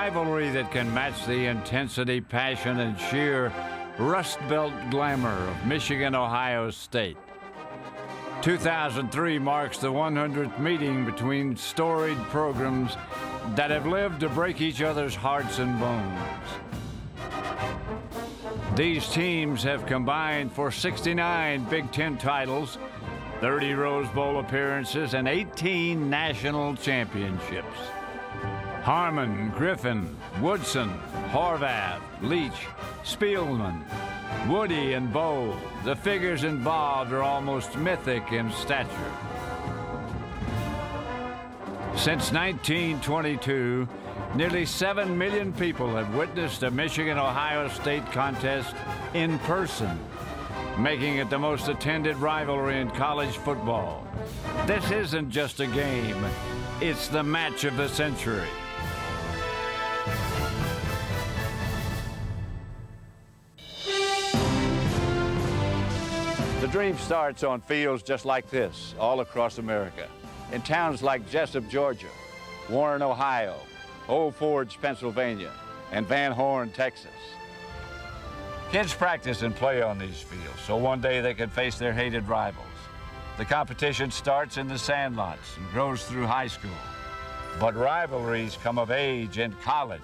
rivalry that can match the intensity, passion, and sheer Rust Belt glamour of Michigan-Ohio State. 2003 marks the 100th meeting between storied programs that have lived to break each other's hearts and bones. These teams have combined for 69 Big Ten titles, 30 Rose Bowl appearances, and 18 national championships. Harmon, Griffin, Woodson, Horvath, Leach, Spielman, Woody, and Bowe, the figures involved are almost mythic in stature. Since 1922, nearly 7 million people have witnessed a Michigan-Ohio State contest in person, making it the most attended rivalry in college football. This isn't just a game, it's the match of the century. The dream starts on fields just like this, all across America. In towns like Jessup, Georgia, Warren, Ohio, Old Forge, Pennsylvania, and Van Horn, Texas. Kids practice and play on these fields, so one day they can face their hated rivals. The competition starts in the sandlots and grows through high school. But rivalries come of age in college.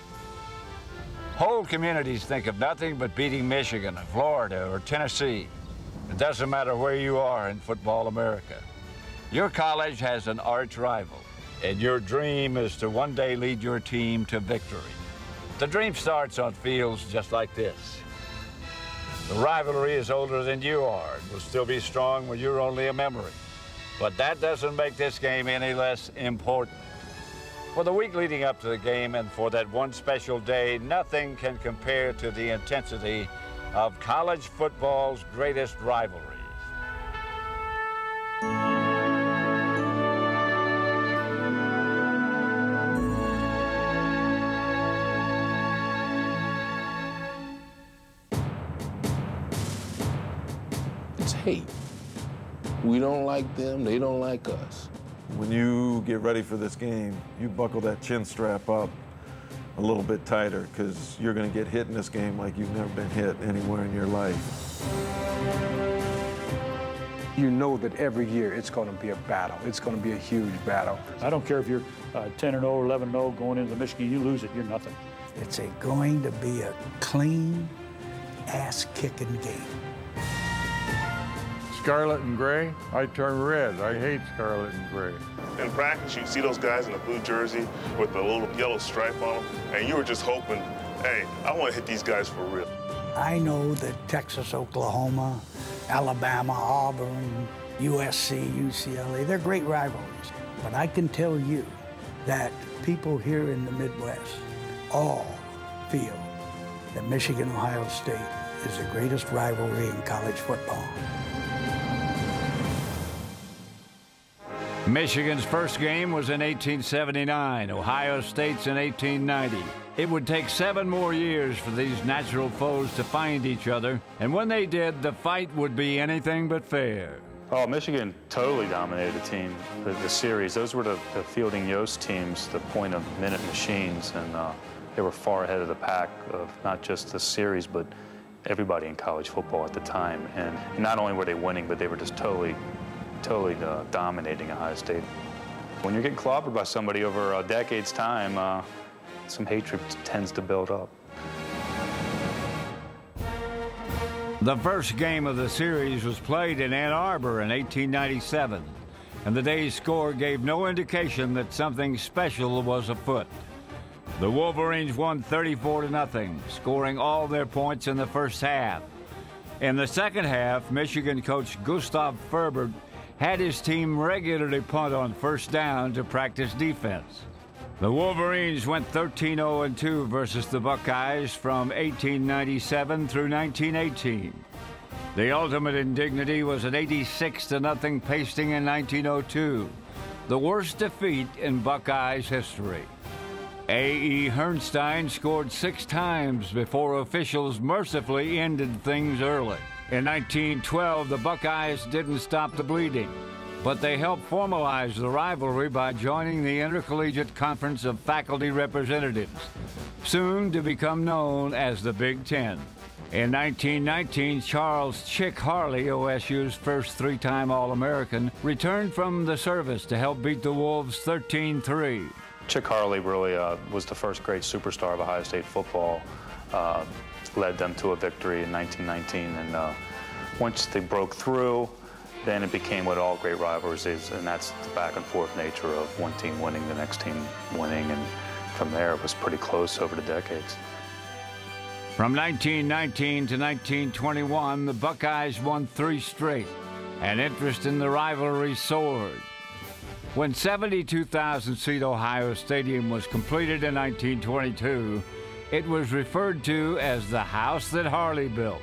Whole communities think of nothing but beating Michigan, or Florida, or Tennessee. It doesn't matter where you are in football America. Your college has an arch rival, and your dream is to one day lead your team to victory. The dream starts on fields just like this. The rivalry is older than you are and will still be strong when you're only a memory. But that doesn't make this game any less important. For the week leading up to the game and for that one special day, nothing can compare to the intensity of college football's greatest rivalries. It's hate. We don't like them, they don't like us. When you get ready for this game, you buckle that chin strap up a little bit tighter because you're going to get hit in this game like you've never been hit anywhere in your life. You know that every year it's going to be a battle. It's going to be a huge battle. I don't care if you're 10-0, 11-0 going into Michigan, you lose it, you're nothing. It's going to be a clean, ass-kicking game. Scarlet and gray, I turn red. I hate scarlet and gray. In practice, you see those guys in the blue jersey with the little yellow stripe on them, and you were just hoping, hey, I want to hit these guys for real. I know that Texas, Oklahoma, Alabama, Auburn, USC, UCLA, they're great rivalries. But I can tell you that people here in the Midwest all feel that Michigan-Ohio State is the greatest rivalry in college football. Michigan's first game was in 1879, Ohio State's in 1890. It would take 7 more years for these natural foes to find each other, and when they did, the fight would be anything but fair. Oh, Michigan totally dominated the team, the series. Those were the Fielding Yost teams, the point-of-minute machines, and they were far ahead of the pack of not just the series, but everybody in college football at the time. And not only were they winning, but they were just totally dominating Ohio State. When you're getting clobbered by somebody over a decade's time, some hatred tends to build up. The first game of the series was played in Ann Arbor in 1897, and the day's score gave no indication that something special was afoot. The Wolverines won 34-0, scoring all their points in the first half. In the second half, Michigan coach Gustav Ferbert had his team regularly punt on first down to practice defense. The Wolverines went 13-0-2 versus the Buckeyes from 1897 through 1918. The ultimate indignity was an 86-0 pasting in 1902, the worst defeat in Buckeyes history. A.E. Herrnstein scored 6 times before officials mercifully ended things early. In 1912, the Buckeyes didn't stop the bleeding. but they helped formalize the rivalry by joining the Intercollegiate Conference of Faculty Representatives, soon to become known as the Big Ten. In 1919, Charles Chick Harley, OSU's first three-time All-American, returned from the service to help beat the Wolves 13-3. Chick Harley really was the first great superstar of Ohio State football, led them to a victory in 1919, and once they broke through, then it became what all great rivalries is, and that's the back and forth nature of one team winning, the next team winning, and from there it was pretty close over the decades. From 1919 to 1921, the Buckeyes won 3 straight, and interest in the rivalry soared. When 72,000-seat Ohio Stadium was completed in 1922, it was referred to as the house that Harley built.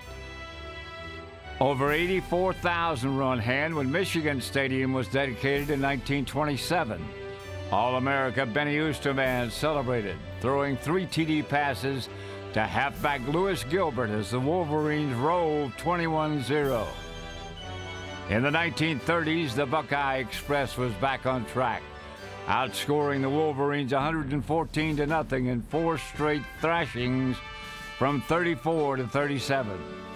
Over 84,000 were on hand when Michigan Stadium was dedicated in 1927. All-America Benny Oosterman celebrated, throwing 3 TD passes to halfback Lewis Gilbert as the Wolverines rolled 21-0. In the 1930s, the Buckeye Express was back on track, outscoring the Wolverines 114-0 in 4 straight thrashings from 34 to 37.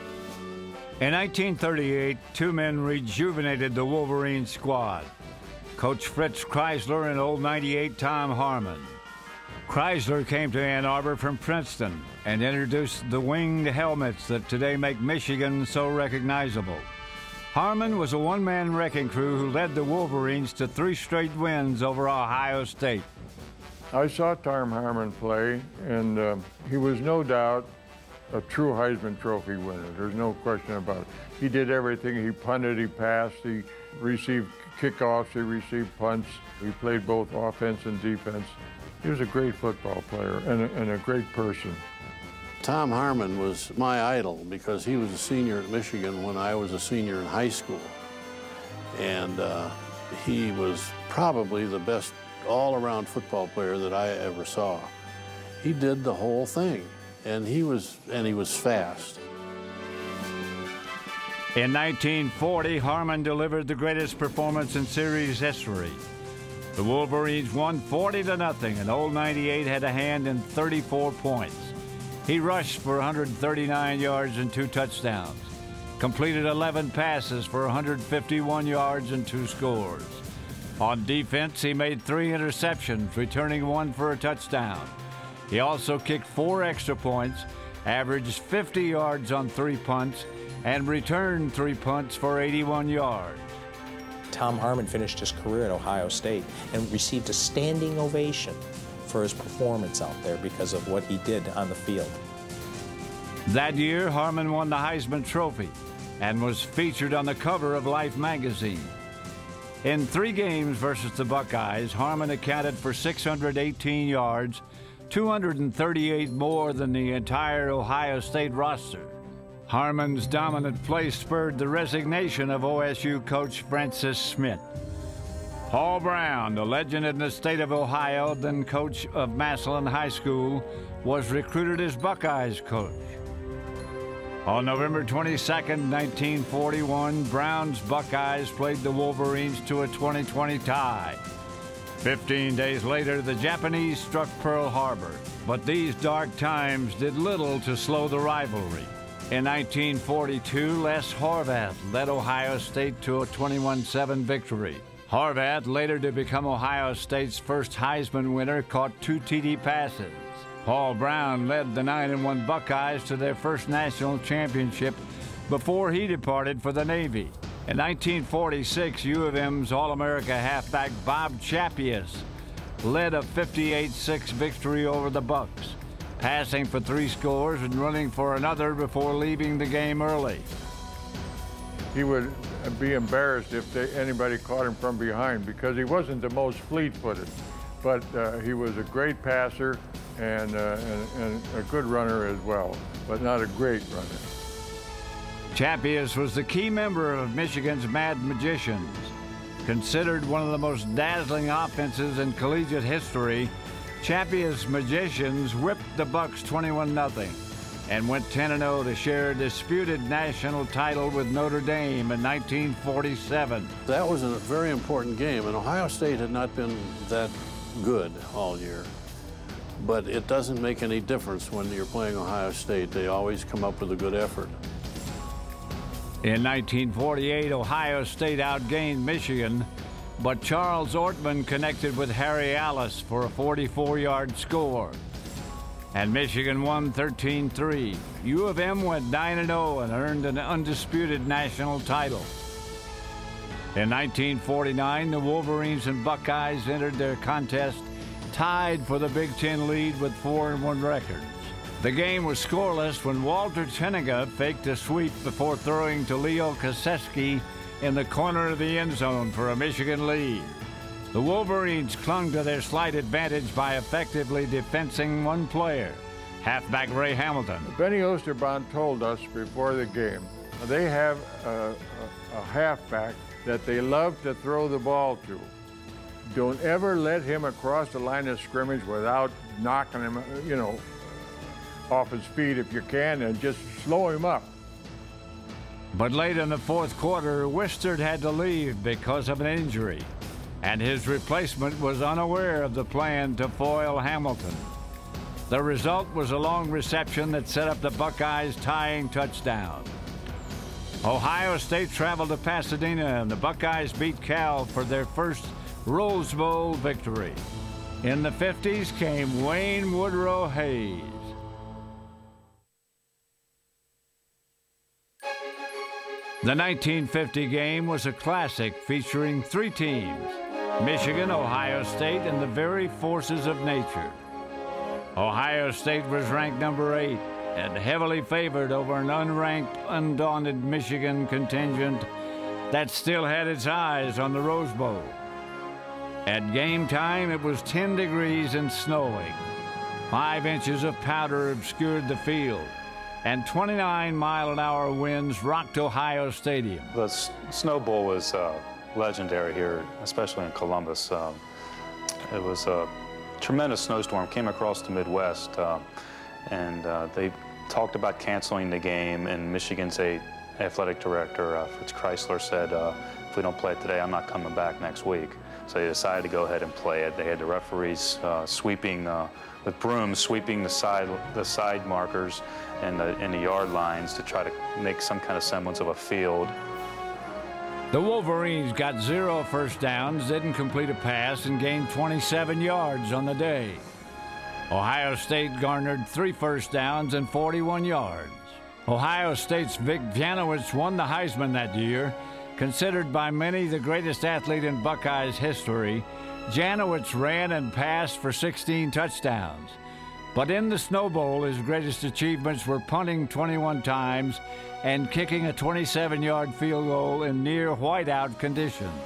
In 1938, 2 men rejuvenated the Wolverine squad, Coach Fritz Kreisler and old 98 Tom Harmon. Kreisler came to Ann Arbor from Princeton and introduced the winged helmets that today make Michigan so recognizable. Harmon was a one-man wrecking crew who led the Wolverines to 3 straight wins over Ohio State. I saw Tom Harmon play, and he was no doubt a true Heisman Trophy winner. There's no question about it. He did everything. He punted, he passed, he received kickoffs, he received punts. He played both offense and defense. He was a great football player and a great person. Tom Harmon was my idol because he was a senior at Michigan when I was a senior in high school. And he was probably the best all-around football player that I ever saw. He did the whole thing, and he was fast. In 1940, Harmon delivered the greatest performance in series history. The Wolverines won 40-0, and old 98 had a hand in 34 points. He rushed for 139 yards and 2 touchdowns, completed 11 passes for 151 yards and 2 scores. On defense, he made 3 interceptions, returning 1 for a touchdown. He also kicked 4 extra points, averaged 50 yards on 3 punts, and returned 3 punts for 81 yards. Tom Harmon finished his career at Ohio State and received a standing ovation for his performance out there because of what he did on the field. That year, Harmon won the Heisman Trophy and was featured on the cover of Life magazine. In 3 games versus the Buckeyes, Harmon accounted for 618 yards, 238 more than the entire Ohio State roster. Harmon's dominant play spurred the resignation of OSU coach Francis Smith. Paul Brown, the legend in the state of Ohio, then coach of Massillon High School, was recruited as Buckeyes coach. On November 22, 1941, Brown's Buckeyes played the Wolverines to a 20-20 tie. 15 days later, the Japanese struck Pearl Harbor, but these dark times did little to slow the rivalry. In 1942, Les Horvath led Ohio State to a 21-7 victory. Horvath, later to become Ohio State's first Heisman winner, caught 2 TD passes. Paul Brown led the 9-1 Buckeyes to their first national championship before he departed for the Navy. In 1946, U of M's All-America halfback Bob Chappius led a 58-6 victory over the Bucks, passing for 3 scores and running for another before leaving the game early. He would be embarrassed if anybody caught him from behind because he wasn't the most fleet-footed, but he was a great passer and a good runner as well, but not a great runner. Chappius was the key member of Michigan's Mad Magicians. Considered one of the most dazzling offenses in collegiate history, Chappius' Magicians whipped the Bucks 21-0, and went 10-0 to share a disputed national title with Notre Dame in 1947. That was a very important game, and Ohio State had not been that good all year. But it doesn't make any difference when you're playing Ohio State. They always come up with a good effort. In 1948, Ohio State outgained Michigan, but Charles Ortman connected with Harry Alice for a 44-yard score. And Michigan won 13-3. U of M went 9-0 and earned an undisputed national title. In 1949, the Wolverines and Buckeyes entered their contest tied for the Big Ten lead with 4-1 records. The game was scoreless when Walter Teniga faked a sweep before throwing to Leo Koseski in the corner of the end zone for a Michigan lead. The Wolverines clung to their slight advantage by effectively defensing one player, halfback Ray Hamilton. Benny Osterbahn told us before the game, they have a halfback that they love to throw the ball to. Don't ever let him across the line of scrimmage without knocking him, off his feet if you can, and just slow him up. But late in the fourth quarter, Wistard had to leave because of an injury, and his replacement was unaware of the plan to foil Hamilton. The result was a long reception that set up the Buckeyes' tying touchdown. Ohio State traveled to Pasadena, and the Buckeyes beat Cal for their first Rose Bowl victory. In the 50s came Wayne Woodrow Hayes. The 1950 game was a classic featuring three teams: Michigan, Ohio State, and the very forces of nature. Ohio State was ranked number 8 and heavily favored over an unranked, undaunted Michigan contingent that still had its eyes on the Rose Bowl. At game time, it was 10 degrees and snowing. 5 inches of powder obscured the field, and 29-mile-an-hour winds rocked Ohio Stadium. The Snow Bowl was legendary here, especially in Columbus. It was a tremendous snowstorm, came across the Midwest, and they talked about canceling the game, and Michigan's athletic director, Fritz Chrysler, said, if we don't play it today, I'm not coming back next week. So they decided to go ahead and play it. They had the referees sweeping, with brooms, sweeping the side markers and the yard lines to try to make some kind of semblance of a field. The Wolverines got 0 first downs, didn't complete a pass, and gained 27 yards on the day. Ohio State garnered 3 first downs and 41 yards. Ohio State's Vic Janowitz won the Heisman that year. Considered by many the greatest athlete in Buckeyes history, Janowitz ran and passed for 16 touchdowns. But in the Snow Bowl, his greatest achievements were punting 21 times and kicking a 27-yard field goal in near whiteout conditions.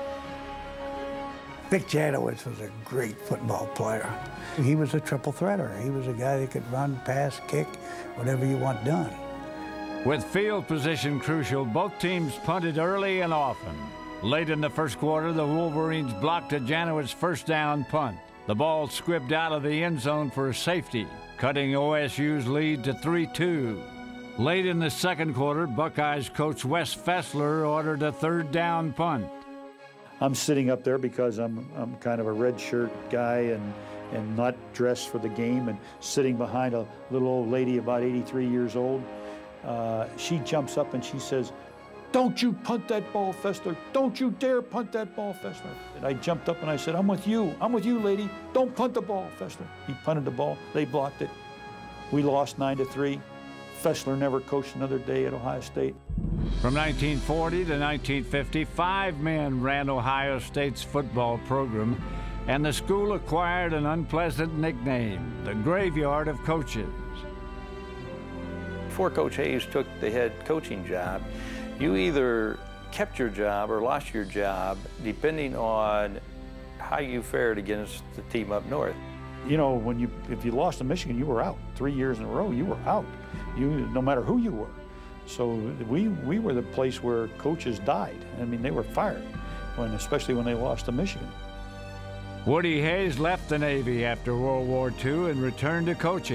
Vic Janowitz was a great football player. He was a triple threater. He was a guy that could run, pass, kick, whatever you want done. With field position crucial, both teams punted early and often. Late in the first quarter, the Wolverines blocked a Janowitz first down punt. The ball squibbed out of the end zone for a safety, cutting OSU's lead to 3-2. Late in the second quarter, Buckeyes coach Wes Fessler ordered a third down punt. I'm sitting up there because I'm kind of a red shirt guy and not dressed for the game, and sitting behind a little old lady about 83 years old. She jumps up and she says, "Don't you punt that ball, Fessler. Don't you dare punt that ball, Fessler." And I jumped up and I said, I'm with you, lady. Don't punt the ball, Fessler." He punted the ball. They blocked it. We lost 9-3. Fessler never coached another day at Ohio State. From 1940 to 1950, 5 men ran Ohio State's football program, and the school acquired an unpleasant nickname, the Graveyard of Coaches. Before Coach Hayes took the head coaching job, you either kept your job or lost your job depending on how you fared against the team up north. You know, if you lost to Michigan, you were out. 3 years in a row, you were out. No matter who you were. So we were the place where coaches died. I mean, they were fired, especially when they lost to Michigan. Woody Hayes left the Navy after World War II and returned to coaching.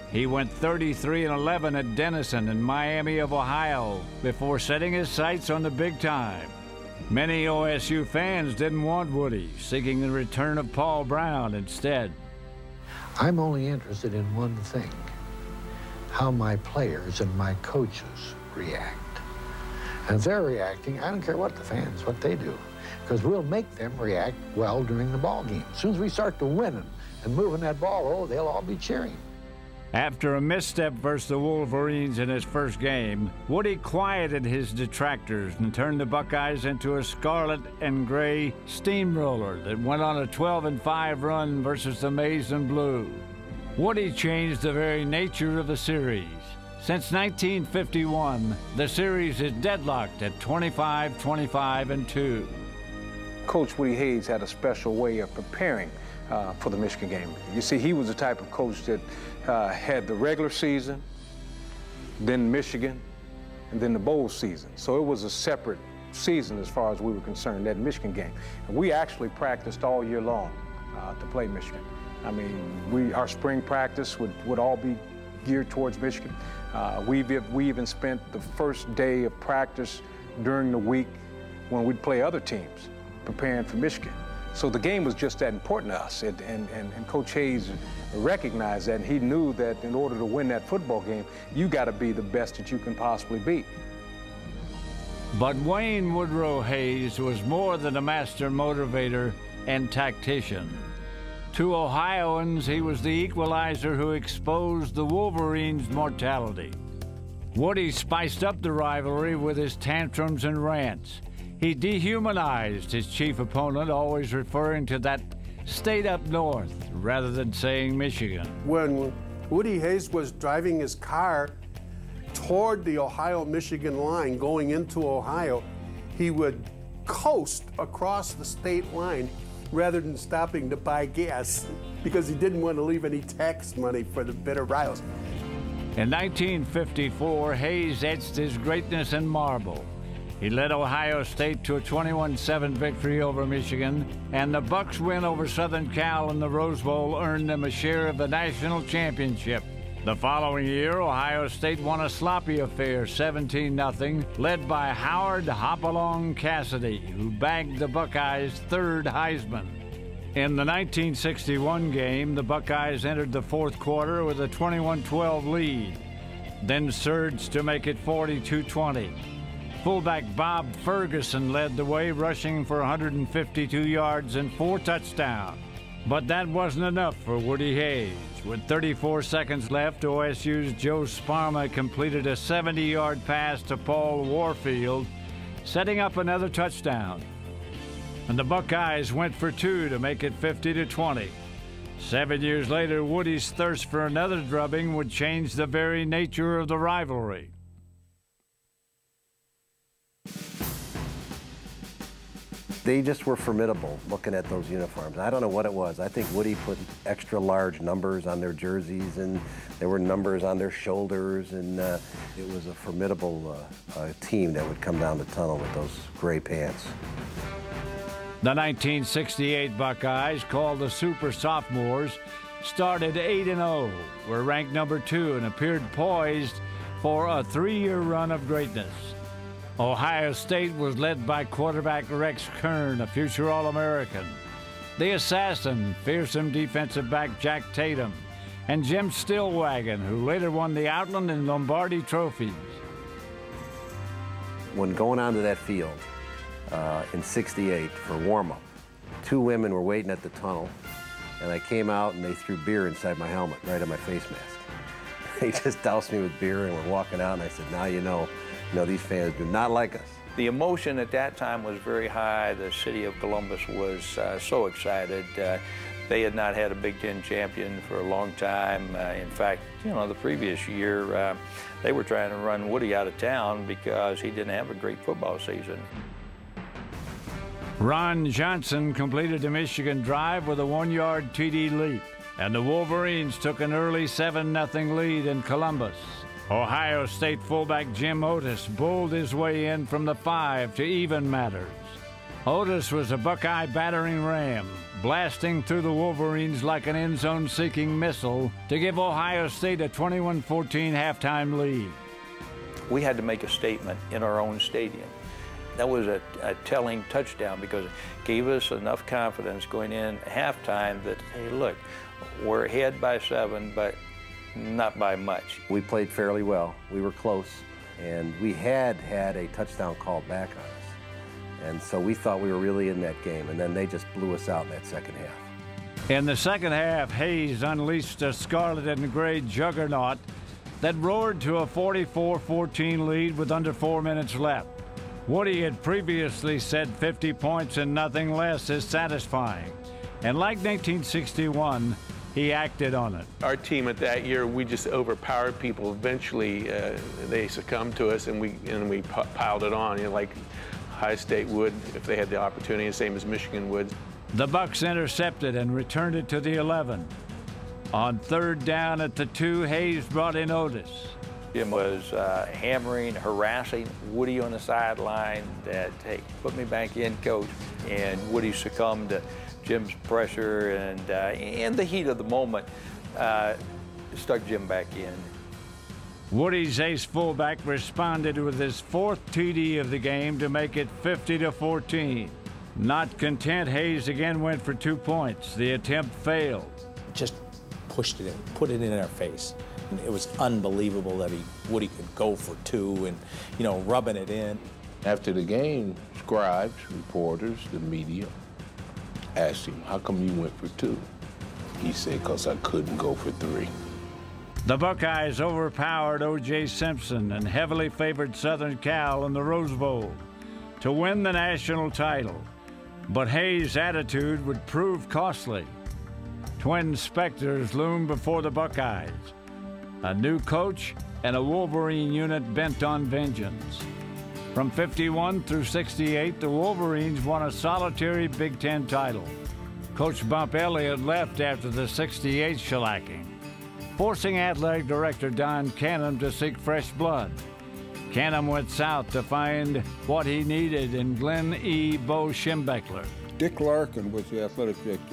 He went 33-11 at Denison and Miami of Ohio before setting his sights on the big time. Many OSU fans didn't want Woody, seeking the return of Paul Brown instead. I'm only interested in one thing, how my players and my coaches react. And if they're reacting, I don't care what the fans, what they do, because we'll make them react well during the ball game. As soon as we start to win and moving that ball, oh, they'll all be cheering. After a misstep versus the Wolverines in his first game, Woody quieted his detractors and turned the Buckeyes into a scarlet and gray steamroller that went on a 12-5 run versus the Maize and Blue. Woody changed the very nature of the series. Since 1951, the series is deadlocked at 25-25-2. Coach Woody Hayes had a special way of preparing for the Michigan game. You see, he was the type of coach that had the regular season, then Michigan, and then the bowl season. So it was a separate season as far as we were concerned, that Michigan game. And we actually practiced all year long to play Michigan. I mean, our spring practice would all be geared towards Michigan. We even spent the first day of practice during the week when we'd play other teams, preparing for Michigan. So the game was just that important to us, and Coach Hayes recognized that, and he knew that in order to win that football game, you got to be the best that you can possibly be. But Wayne Woodrow Hayes was more than a master motivator and tactician. To Ohioans, he was the equalizer who exposed the Wolverines' mortality. Woody spiced up the rivalry with his tantrums and rants. He dehumanized his chief opponent, always referring to that state up north rather than saying Michigan. When Woody Hayes was driving his car toward the Ohio-Michigan line going into Ohio, he would coast across the state line rather than stopping to buy gas because he didn't want to leave any tax money for the bitter rivals. In 1954, Hayes etched his greatness in marble. He led Ohio State to a 21-7 victory over Michigan, and the Bucks' win over Southern Cal in the Rose Bowl earned them a share of the national championship. The following year, Ohio State won a sloppy affair, 17-0, led by Howard Hopalong Cassidy, who bagged the Buckeyes' third Heisman. In the 1961 game, the Buckeyes entered the fourth quarter with a 21-12 lead, then surged to make it 42-20. Fullback Bob Ferguson led the way, rushing for 152 yards and 4 touchdowns. But that wasn't enough for Woody Hayes. With 34 seconds left, OSU's Joe Sparma completed a 70-yard pass to Paul Warfield, setting up another touchdown. And the Buckeyes went for 2 to make it 50-20. 7 years later, Woody's thirst for another drubbing would change the very nature of the rivalry. They just were formidable looking at those uniforms. I don't know what it was. I think Woody put extra large numbers on their jerseys, and there were numbers on their shoulders, and it was a formidable team that would come down the tunnel with those gray pants. The 1968 Buckeyes, called the Super Sophomores, started 8-0, were ranked number 2, and appeared poised for a 3-year run of greatness. Ohio State was led by quarterback Rex Kern, a future All-American, the assassin, fearsome defensive back Jack Tatum, and Jim Stillwagon, who later won the Outland and Lombardi trophies. When going onto that field in '68 for warm-up, 2 women were waiting at the tunnel, and I came out and they threw beer inside my helmet, right on my face mask. They just doused me with beer and were walking out, and I said, now you know, these fans do not like us. The emotion at that time was very high. The city of Columbus was so excited. They had not had a Big Ten champion for a long time. In fact, the previous year, they were trying to run Woody out of town because he didn't have a great football season. Ron Johnson completed the Michigan drive with a 1-yard TD leap, and the Wolverines took an early 7-0 lead in Columbus. Ohio State fullback Jim Otis bowled his way in from the 5 to even matters. Otis was a Buckeye battering ram, blasting through the Wolverines like an end-zone-seeking missile to give Ohio State a 21-14 halftime lead. We had to make a statement in our own stadium. That was a telling touchdown because it gave us enough confidence going in halftime that, hey, look, we're ahead by 7, but not by much. We played fairly well. We were close, and we had a touchdown called back on us. And so we thought we were really in that game, and then they just blew us out in that second half. In the second half, Hayes unleashed a scarlet and gray juggernaut that roared to a 44-14 lead with under 4 minutes left. Woody had previously said 50 points and nothing less is satisfying. And like 1961, he acted on it. Our team at that year, we just overpowered people. Eventually, they succumbed to us, and we piled it on, like Ohio State would if they had the opportunity, the same as Michigan would. The Bucks intercepted and returned it to the 11. On third down at the 2, Hayes brought in Otis. Jim was hammering, harassing Woody on the sideline that, hey, put me back in, coach. And Woody succumbed to Jim's pressure and the heat of the moment stuck Jim back in. Woody's ace fullback responded with his 4th TD of the game to make it 50-14. Not content, Hayes again went for 2 points. The attempt failed. Just pushed it in, put it in our face. And it was unbelievable that Woody could go for 2 and, rubbing it in. After the game, scribes, reporters, the media asked him, how come you went for 2? He said, because I couldn't go for 3. The Buckeyes overpowered O.J. Simpson and heavily favored Southern Cal in the Rose Bowl to win the national title. But Hayes' attitude would prove costly. Twin specters loomed before the Buckeyes. A new coach and a Wolverine unit bent on vengeance. From 51 through 68, the Wolverines won a solitary Big Ten title. Coach Bump Elliott left after the 68 shellacking, forcing athletic director Don Canham to seek fresh blood. Canham went south to find what he needed in Glenn E. Bo Schembechler. Dick Larkin was the athletic director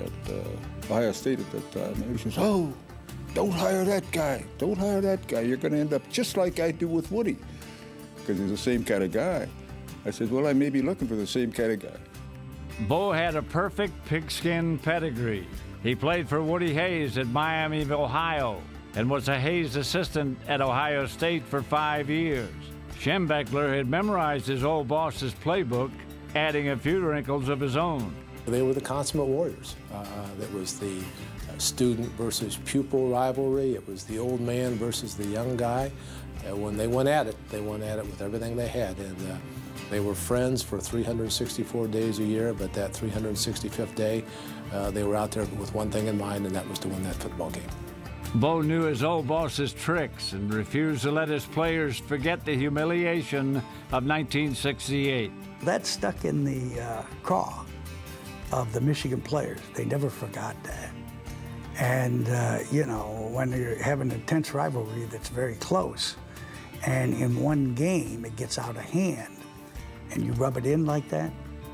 at Ohio State at that time. And he says, oh, don't hire that guy. Don't hire that guy. You're going to end up just like I do with Woody, because he's the same kind of guy. I said, well, I may be looking for the same kind of guy. Bo had a perfect pigskin pedigree. He played for Woody Hayes at Miami of Ohio and was a Hayes assistant at Ohio State for 5 years. Schembechler had memorized his old boss's playbook, adding a few wrinkles of his own. They were the consummate warriors. That was the student versus pupil rivalry. It was the old man versus the young guy. When they went at it with everything they had. And they were friends for 364 days a year, but that 365th day, they were out there with one thing in mind, and that was to win that football game. Bo knew his old boss's tricks and refused to let his players forget the humiliation of 1968. That stuck in the craw of the Michigan players. They never forgot that. And, when you're having an intense rivalry that's very close, and in one game it gets out of hand, and you rub it in like that,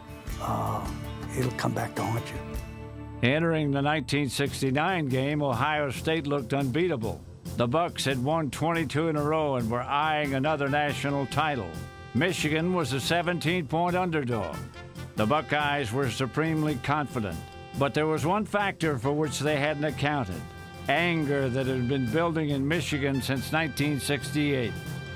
it'll come back to haunt you. Entering the 1969 game, Ohio State looked unbeatable. The Bucks had won 22 in a row and were eyeing another national title. Michigan was a 17-point underdog. The Buckeyes were supremely confident, but there was one factor for which they hadn't accounted: anger that had been building in Michigan since 1968.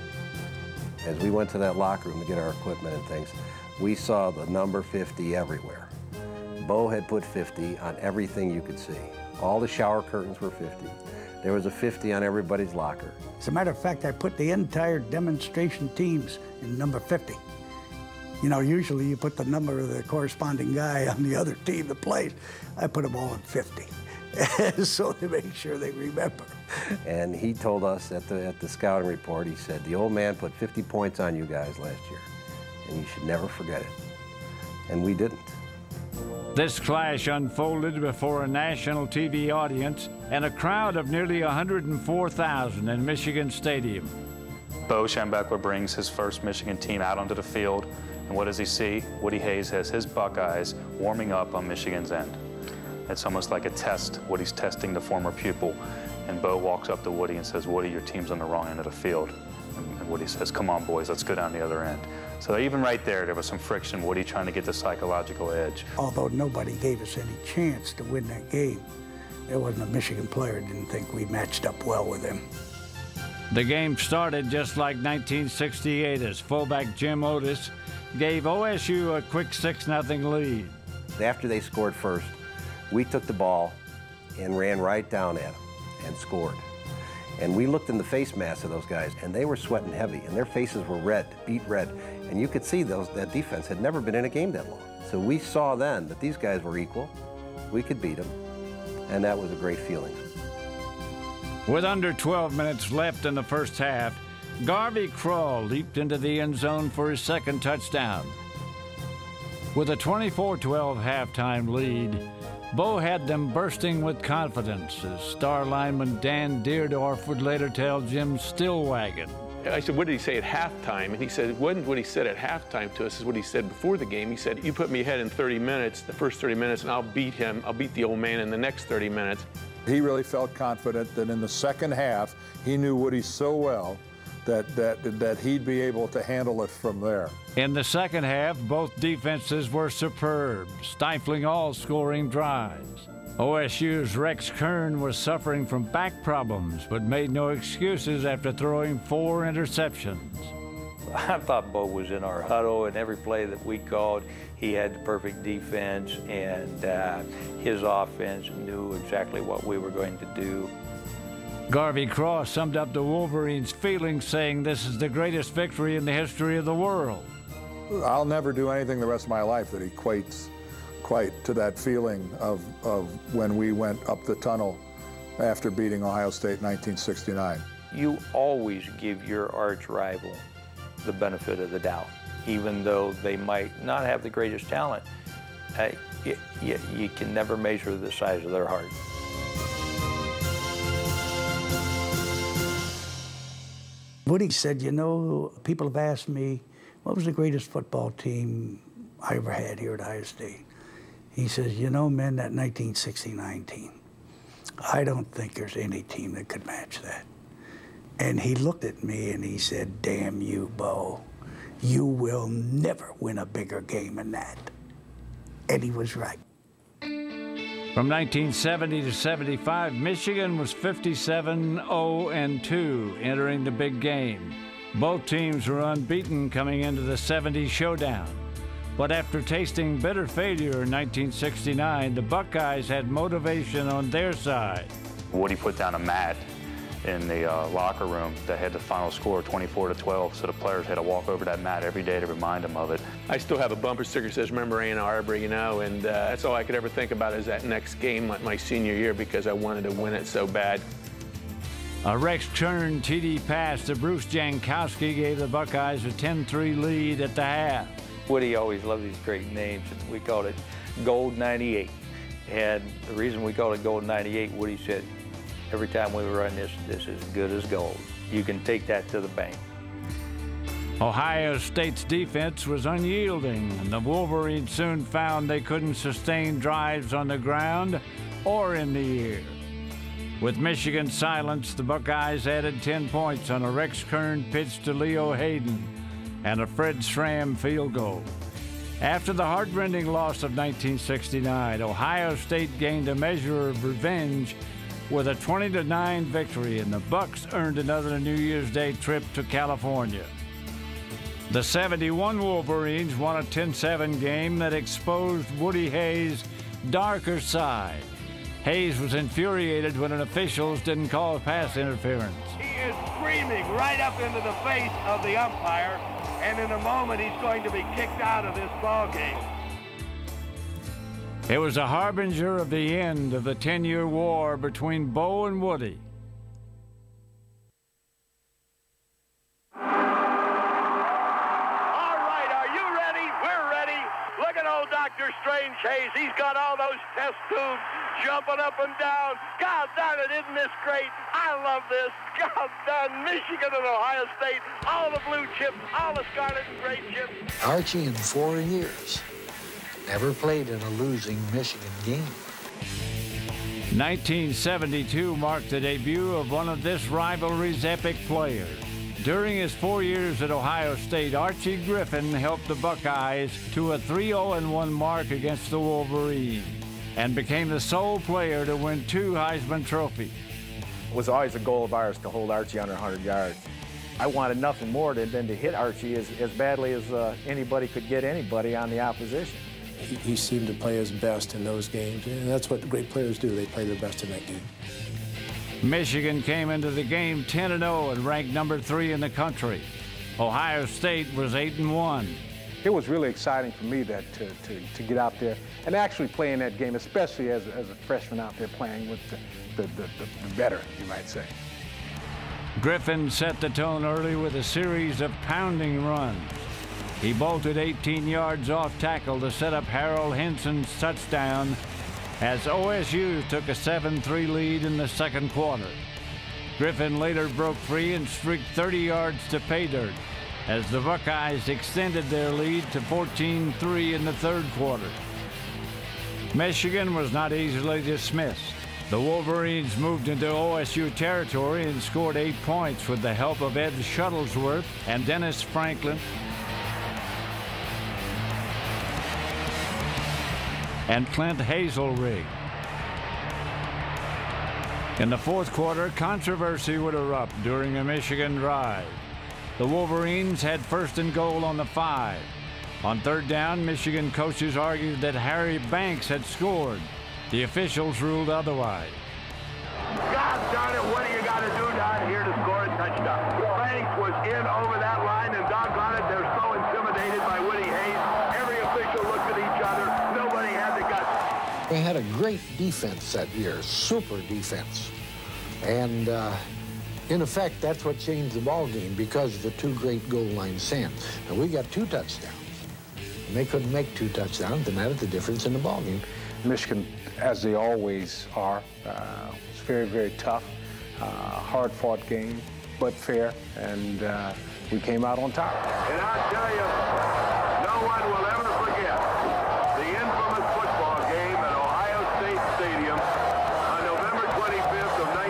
As we went to that locker room to get our equipment and things, we saw the number 50 everywhere. Bo had put 50 on everything you could see. All the shower curtains were 50. There was a 50 on everybody's locker. As a matter of fact, I put the entire demonstration teams in number 50. Usually you put the number of the corresponding guy on the other team that plays. I put them all in 50, so to make sure they remember. And he told us at the scouting report, he said, the old man put 50 points on you guys last year, and you should never forget it. And we didn't. This clash unfolded before a national TV audience and a crowd of nearly 104,000 in Michigan Stadium. Bo Schembechler brings his first Michigan team out onto the field, And what does he see? Woody Hayes has his Buckeyes warming up on Michigan's end. It's almost like a test. Woody's testing the former pupil. And Bo walks up to Woody and says, Woody, your team's on the wrong end of the field. And Woody says, come on, boys, let's go down the other end. So even right there was some friction, Woody trying to get the psychological edge. Although nobody gave us any chance to win that game, there wasn't a Michigan player who didn't think we matched up well with them. The game started just like 1968 as fullback Jim Otis gave OSU a quick 6-0 lead. After they scored first, we took the ball and ran right down at them and scored. And we looked in the face mask of those guys, and they were sweating heavy, and their faces were red, beet red. And you could see that defense had never been in a game that long. So we saw then that these guys were equal. We could beat them, and that was a great feeling. With under 12 minutes left in the first half, Garvey Crawl leaped into the end zone for his second touchdown. With a 24-12 halftime lead, Bo had them bursting with confidence, as star lineman Dan Deerdorf would later tell Jim Stillwagon. I said, what did he say at halftime? And he said, it wasn't what he said at halftime to us, is what he said before the game. He said, you put me ahead in 30 minutes, the first 30 minutes, and I'll beat him. I'll beat the old man in the next 30 minutes. He really felt confident that in the second half, he knew Woody so well that he'd be able to handle it from there. In the second half, both defenses were superb, stifling all scoring drives. OSU's Rex Kern was suffering from back problems, but made no excuses after throwing 4 interceptions. I thought Bo was in our huddle, and every play that we called, he had the perfect defense, and his offense knew exactly what we were going to do. Garvey Cross summed up the Wolverines' feelings, saying this is the greatest victory in the history of the world. I'll never do anything the rest of my life that equates quite to that feeling of when we went up the tunnel after beating Ohio State in 1969. You always give your arch rival the benefit of the doubt, even though they might not have the greatest talent. You can never measure the size of their heart. Woody said, you know, people have asked me, what was the greatest football team I ever had here at Ohio State? He says, you know, men, that 1969 team, I don't think there's any team that could match that. And he looked at me and he said, damn you, Bo, you will never win a bigger game than that. And he was right. From 1970 to 75, Michigan was 57-0-2 entering the big game. Both teams were unbeaten coming into the 70 showdown. But after tasting bitter failure in 1969, the Buckeyes had motivation on their side. Woody put down a mat in the locker room that had the final score 24-12, so the players had to walk over that mat every day to remind them of it. I still have a bumper sticker that says, remember Ann Arbor, you know, and that's all I could ever think about is that next game, my senior year, because I wanted to win it so bad. A Rex Kern TD pass to Bruce Jankowski gave the Buckeyes a 10-3 lead at the half. Woody always loved these great names, and we called it Gold 98. And the reason we called it Gold 98, Woody said, every time we run this is as good as gold. You can take that to the bank. Ohio State's defense was unyielding, and the Wolverines soon found they couldn't sustain drives on the ground or in the air. With Michigan silenced, the Buckeyes added 10 points on a Rex Kern pitch to Leo Hayden and a Fred Schramm field goal. After the heartrending loss of 1969, Ohio State gained a measure of revenge with a 20-9 victory, and the Bucks earned another New Year's Day trip to California. The 71 Wolverines won a 10-7 game that exposed Woody Hayes' darker side. Hayes was infuriated when officials didn't call pass interference. He is screaming right up into the face of the umpire, and in a moment he's going to be kicked out of this ball game. It was a harbinger of the end of the 10-year war between Bo and Woody. All right, are you ready? We're ready. Look at old Dr. Strange Hayes. He's got all those test tubes jumping up and down. God darn it, isn't this great? I love this. God darn, Michigan and Ohio State, all the blue chips, all the scarlet and gray chips. Archie, in 4 years, never played in a losing Michigan game. 1972 marked the debut of one of this rivalry's epic players. During his 4 years at Ohio State, Archie Griffin helped the Buckeyes to a 3-0-1 mark against the Wolverines and became the sole player to win 2 Heisman trophies. It was always a goal of ours to hold Archie under 100 yards. I wanted nothing more than to hit Archie as badly as anybody could get anybody on the opposition. He seemed to play his best in those games, and that's what great players do. They play their best in that game. Michigan came into the game 10-0 and ranked number 3 in the country. Ohio State was 8-1. It was really exciting for me to get out there and actually play in that game, especially as a freshman out there playing with the veteran, you might say. Griffin set the tone early with a series of pounding runs. He bolted 18 yards off tackle to set up Harold Henson's touchdown as OSU took a 7-3 lead in the second quarter. Griffin later broke free and streaked 30 yards to pay dirt as the Buckeyes extended their lead to 14-3 in the third quarter. Michigan was not easily dismissed. The Wolverines moved into OSU territory and scored 8 points with the help of Ed Shuttlesworth and Dennis Franklin and Clint Hazelrig. In the fourth quarter, controversy would erupt during a Michigan drive. The Wolverines had first and goal on the 5. On third down, Michigan coaches argued that Harry Banks had scored. The officials ruled otherwise. God darn it, what do you got to do down here to score a touchdown? Banks was in over that line, and doggone it, they're so intimidated by Woody Hayes. Every official looked at each other. Nobody had the guts. They had a great defense that year, super defense. And in effect, that's what changed the ball game because of the 2 great goal line stands. And we got 2 touchdowns. And they couldn't make 2 touchdowns, and that is the difference in the ball game. Michigan, as they always are, was very, very tough, hard-fought game, but fair, and we came out on top. And I'll tell you, no one will ever forget the infamous football game at Ohio State Stadium on November 25th of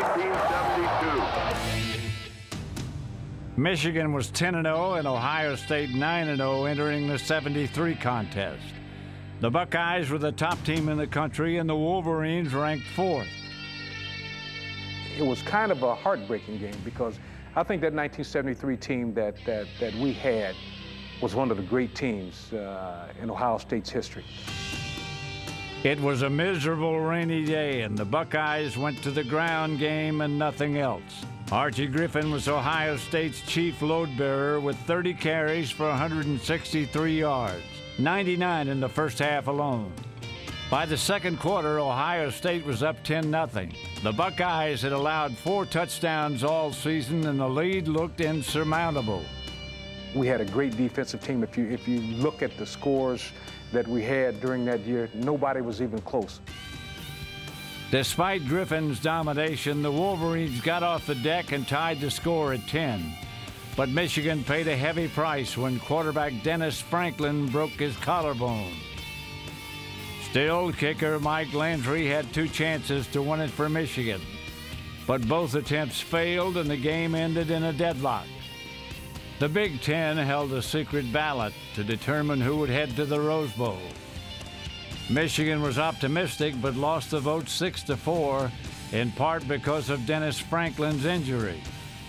1972. Michigan was 10-0 and Ohio State 9-0 entering the 73 contest. The Buckeyes were the top team in the country and the Wolverines ranked 4th. It was kind of a heartbreaking game because I think that 1973 team that we had was one of the great teams in Ohio State's history. It was a miserable rainy day and the Buckeyes went to the ground game and nothing else. Archie Griffin was Ohio State's chief load bearer with 30 carries for 163 yards, 99 in the first half alone. By the second quarter, Ohio State was up 10-0. The Buckeyes had allowed 4 touchdowns all season and the lead looked insurmountable. We had a great defensive team. If you look at the scores that we had during that year, nobody was even close. Despite Griffin's domination, the Wolverines got off the deck and tied the score at 10. But Michigan paid a heavy price when quarterback Dennis Franklin broke his collarbone. Still, kicker Mike Landry had 2 chances to win it for Michigan. But both attempts failed and the game ended in a deadlock. The Big Ten held a secret ballot to determine who would head to the Rose Bowl. Michigan was optimistic but lost the vote 6-4, in part because of Dennis Franklin's injury.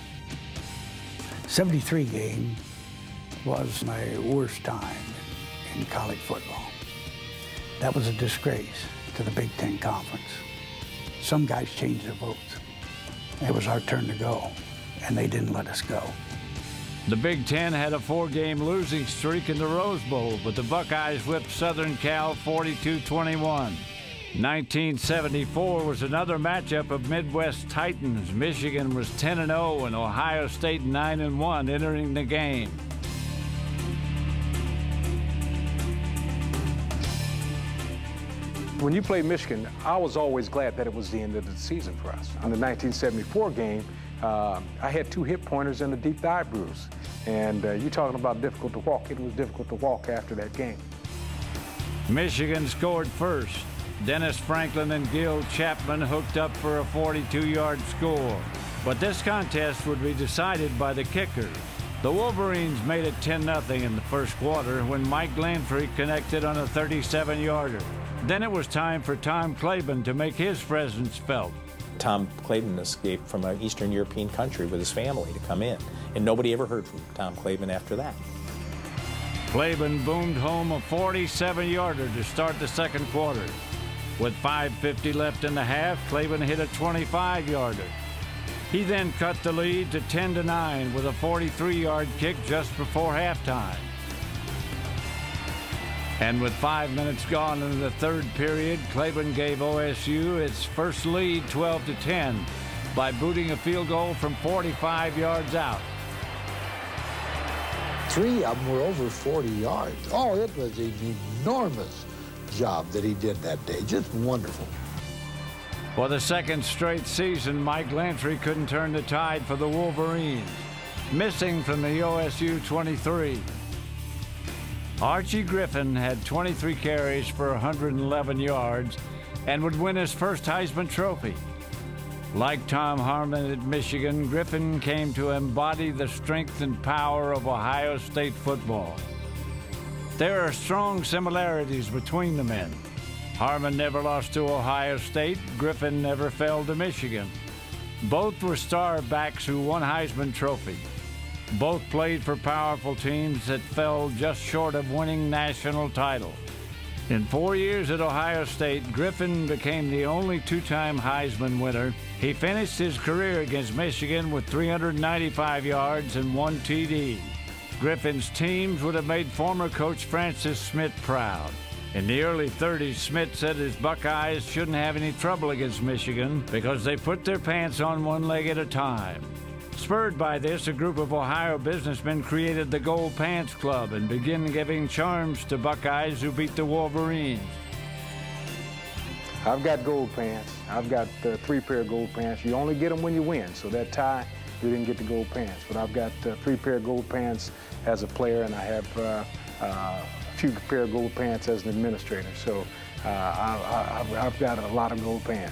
73 game was my worst time in college football. That was a disgrace to the Big Ten Conference. Some guys changed their votes. It was our turn to go, and they didn't let us go. The Big Ten had a 4-game losing streak in the Rose Bowl, but the Buckeyes whipped Southern Cal 42-21. 1974 was another matchup of Midwest Titans. Michigan was 10-0 and Ohio State 9-1 entering the game. When you played Michigan, I was always glad that it was the end of the season for us. In the 1974 game, I had 2 hip pointers and a deep thigh bruise. And you're talking about difficult to walk. It was difficult to walk after that game. Michigan scored first. Dennis Franklin and Gil Chapman hooked up for a 42-yard score. But this contest would be decided by the kickers. The Wolverines made it 10-0 in the first quarter when Mike Glanfrey connected on a 37-yarder. Then it was time for Tom Claiborne to make his presence felt. Tom Claiborne escaped from an Eastern European country with his family to come in, and nobody ever heard from Tom Claiborne after that. Claiborne boomed home a 47-yarder to start the second quarter. With 5:50 left in the half, Claiborne hit a 25-yarder. He then cut the lead to 10-9 with a 43-yard kick just before halftime. And with 5 minutes gone in the third period, Claiborne gave OSU its first lead 12-10 by booting a field goal from 45 yards out. 3 of them were over 40 yards. Oh, it was an enormous job that he did that day. Just wonderful. For the second straight season, Mike Glanfrey couldn't turn the tide for the Wolverines, missing from the OSU 23. Archie Griffin had 23 carries for 111 yards and would win his first Heisman Trophy. Like Tom Harmon at Michigan, Griffin came to embody the strength and power of Ohio State football. There are strong similarities between the men. Harmon never lost to Ohio State. Griffin never fell to Michigan. Both were star backs who won Heisman Trophy. Both played for powerful teams that fell just short of winning national titles. In 4 years at Ohio State, Griffin became the only 2-time Heisman winner. He finished his career against Michigan with 395 yards and 1 TD. Griffin's teams would have made former coach Francis Smith proud. In the early 30s, Smith said his Buckeyes shouldn't have any trouble against Michigan because they put their pants on one leg at a time. Spurred by this, a group of Ohio businessmen created the Gold Pants Club and began giving charms to Buckeyes who beat the Wolverines. I've got gold pants. I've got 3 pair of gold pants. You only get them when you win. So that tie, you didn't get the gold pants. But I've got 3 pair of gold pants as a player, and I have a few pair of gold pants as an administrator. So I've got a lot of gold pants.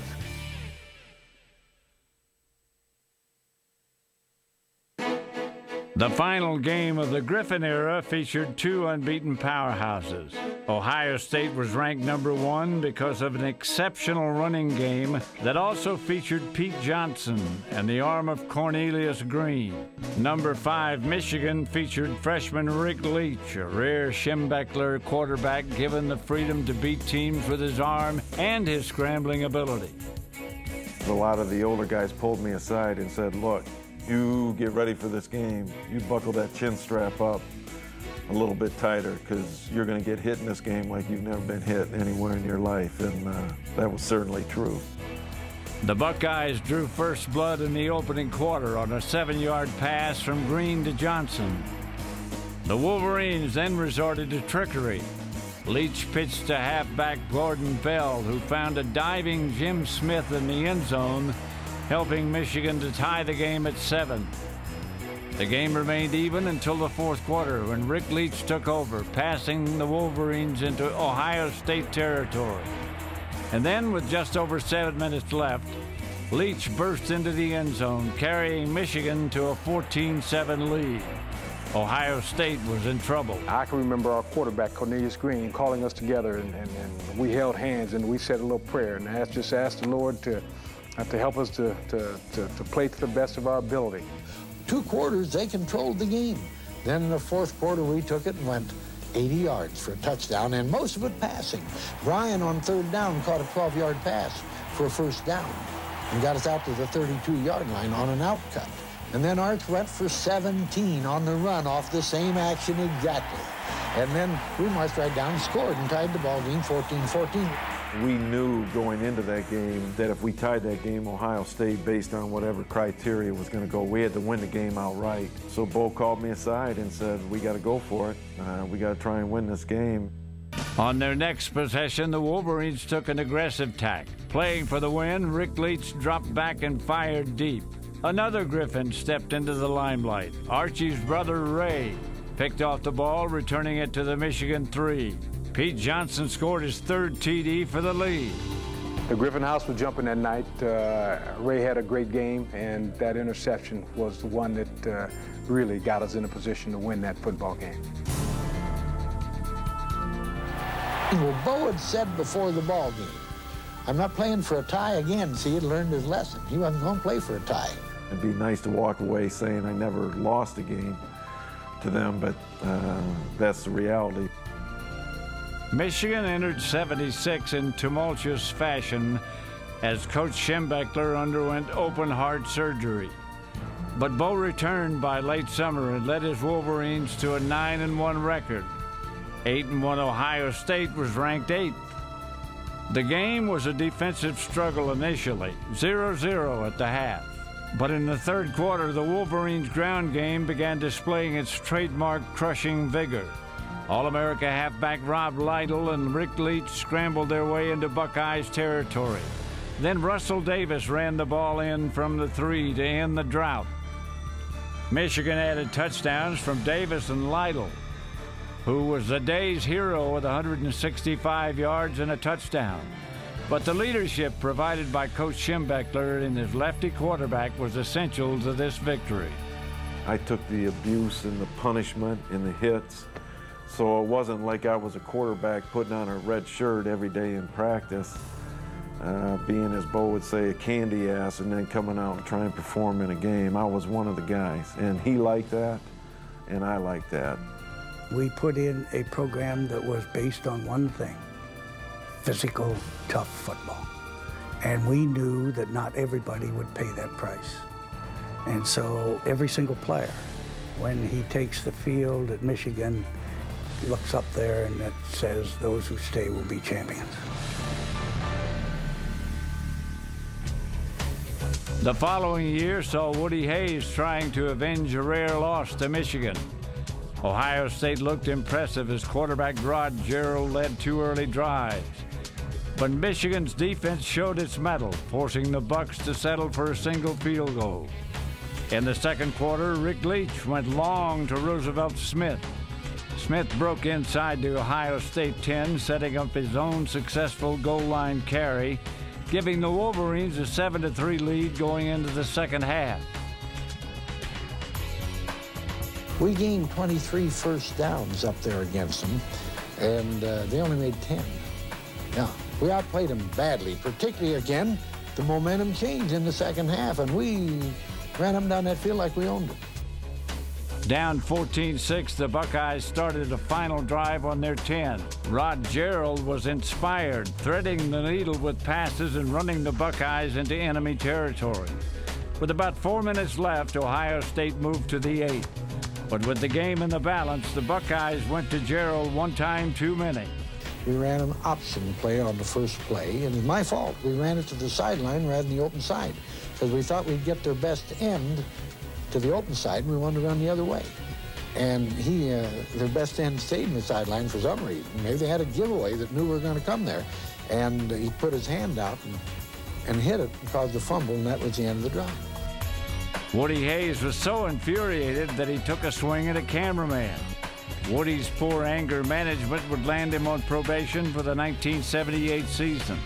The final game of the Griffin era featured 2 unbeaten powerhouses. Ohio State was ranked #1 because of an exceptional running game that also featured Pete Johnson and the arm of Cornelius Green. #5, Michigan featured freshman Rick Leach, a rare Schembechler quarterback given the freedom to beat teams with his arm and his scrambling ability. A lot of the older guys pulled me aside and said, look, you get ready for this game. You buckle that chin strap up a little bit tighter because you're going to get hit in this game like you've never been hit anywhere in your life, and that was certainly true. The Buckeyes drew first blood in the opening quarter on a 7-yard pass from Green to Johnson. The Wolverines then resorted to trickery. Leach pitched to halfback Gordon Bell, who found a diving Jim Smith in the end zone, helping Michigan to tie the game at 7. The game remained even until the fourth quarter when Rick Leach took over, passing the Wolverines into Ohio State territory. And then, with just over 7 minutes left, Leach burst into the end zone, carrying Michigan to a 14-7 lead. Ohio State was in trouble. I can remember our quarterback, Cornelius Green, calling us together, and we held hands and we said a little prayer and just asked the Lord to help us to play to the best of our ability. 2 quarters, they controlled the game. Then in the fourth quarter, we took it and went 80 yards for a touchdown, and most of it passing. Brian on 3rd down caught a 12-yard pass for a first down and got us out to the 32-yard line on an outcut. And then Arch went for 17 on the run off the same action exactly. And then we marched right down and scored and tied the ball game 14-14. We knew going into that game that if we tied that game, Ohio State, based on whatever criteria was going to go, we had to win the game outright. So Bo called me aside and said, we got to go for it. We got to try and win this game. On their next possession, the Wolverines took an aggressive tack. Playing for the win, Rick Leach dropped back and fired deep. Another Griffin stepped into the limelight. Archie's brother, Ray, picked off the ball, returning it to the Michigan 3. Pete Johnson scored his third TD for the lead. The Griffin house was jumping that night. Ray had a great game, and that interception was the one that really got us in a position to win that football game. Well, Bo had said before the ball game, I'm not playing for a tie again. See, he'd learned his lesson. He wasn't going to play for a tie. It'd be nice to walk away saying I never lost a game to them, but that's the reality. Michigan entered '76 in tumultuous fashion as Coach Schembechler underwent open heart surgery. But Bo returned by late summer and led his Wolverines to a 9-1 record. 8-1 Ohio State was ranked 8th. The game was a defensive struggle initially, 0-0 at the half. But in the third quarter, the Wolverines' ground game began displaying its trademark crushing vigor. All-America halfback Rob Lytle and Rick Leach scrambled their way into Buckeyes territory. Then Russell Davis ran the ball in from the 3 to end the drought. Michigan added touchdowns from Davis and Lytle, who was the day's hero with 165 yards and a touchdown. But the leadership provided by Coach Schembechler and his lefty quarterback was essential to this victory. I took the abuse and the punishment and the hits, so it wasn't like I was a quarterback putting on a red shirt every day in practice, being, as Bo would say, a candy ass, and then coming out and trying to perform in a game. I was one of the guys, and he liked that, and I liked that. We put in a program that was based on one thing: physical, tough football. And we knew that not everybody would pay that price. And so every single player, when he takes the field at Michigan, looks up there and it says, those who stay will be champions. The following year saw Woody Hayes trying to avenge a rare loss to Michigan. Ohio State looked impressive as quarterback Rod Gerald led 2 early drives. But Michigan's defense showed its mettle, forcing the Bucks to settle for a single field goal. In the second quarter, Rick Leach went long to Roosevelt Smith. Smith broke inside the Ohio State 10, setting up his own successful goal line carry, giving the Wolverines a 7-3 lead going into the second half. We gained 23 first downs up there against them, and they only made 10. Yeah, we outplayed them badly, particularly, again, the momentum changed in the second half, and we ran them down that field like we owned them. Down 14-6, the Buckeyes started a final drive on their 10. Rod Gerald was inspired, threading the needle with passes and running the Buckeyes into enemy territory. With about 4 minutes left, Ohio State moved to the 8. But with the game in the balance, the Buckeyes went to Gerald one time too many. We ran an option play on the first play, and it's my fault. We ran it to the sideline rather than the open side, because we thought we'd get their best end to the open side, and we wanted to run the other way. And their best end stayed in the sideline for some reason. Maybe they had a giveaway that knew we were going to come there. And he put his hand out and hit it and caused a fumble, and that was the end of the drive. Woody Hayes was so infuriated that he took a swing at a cameraman. Woody's poor anger management would land him on probation for the 1978 season.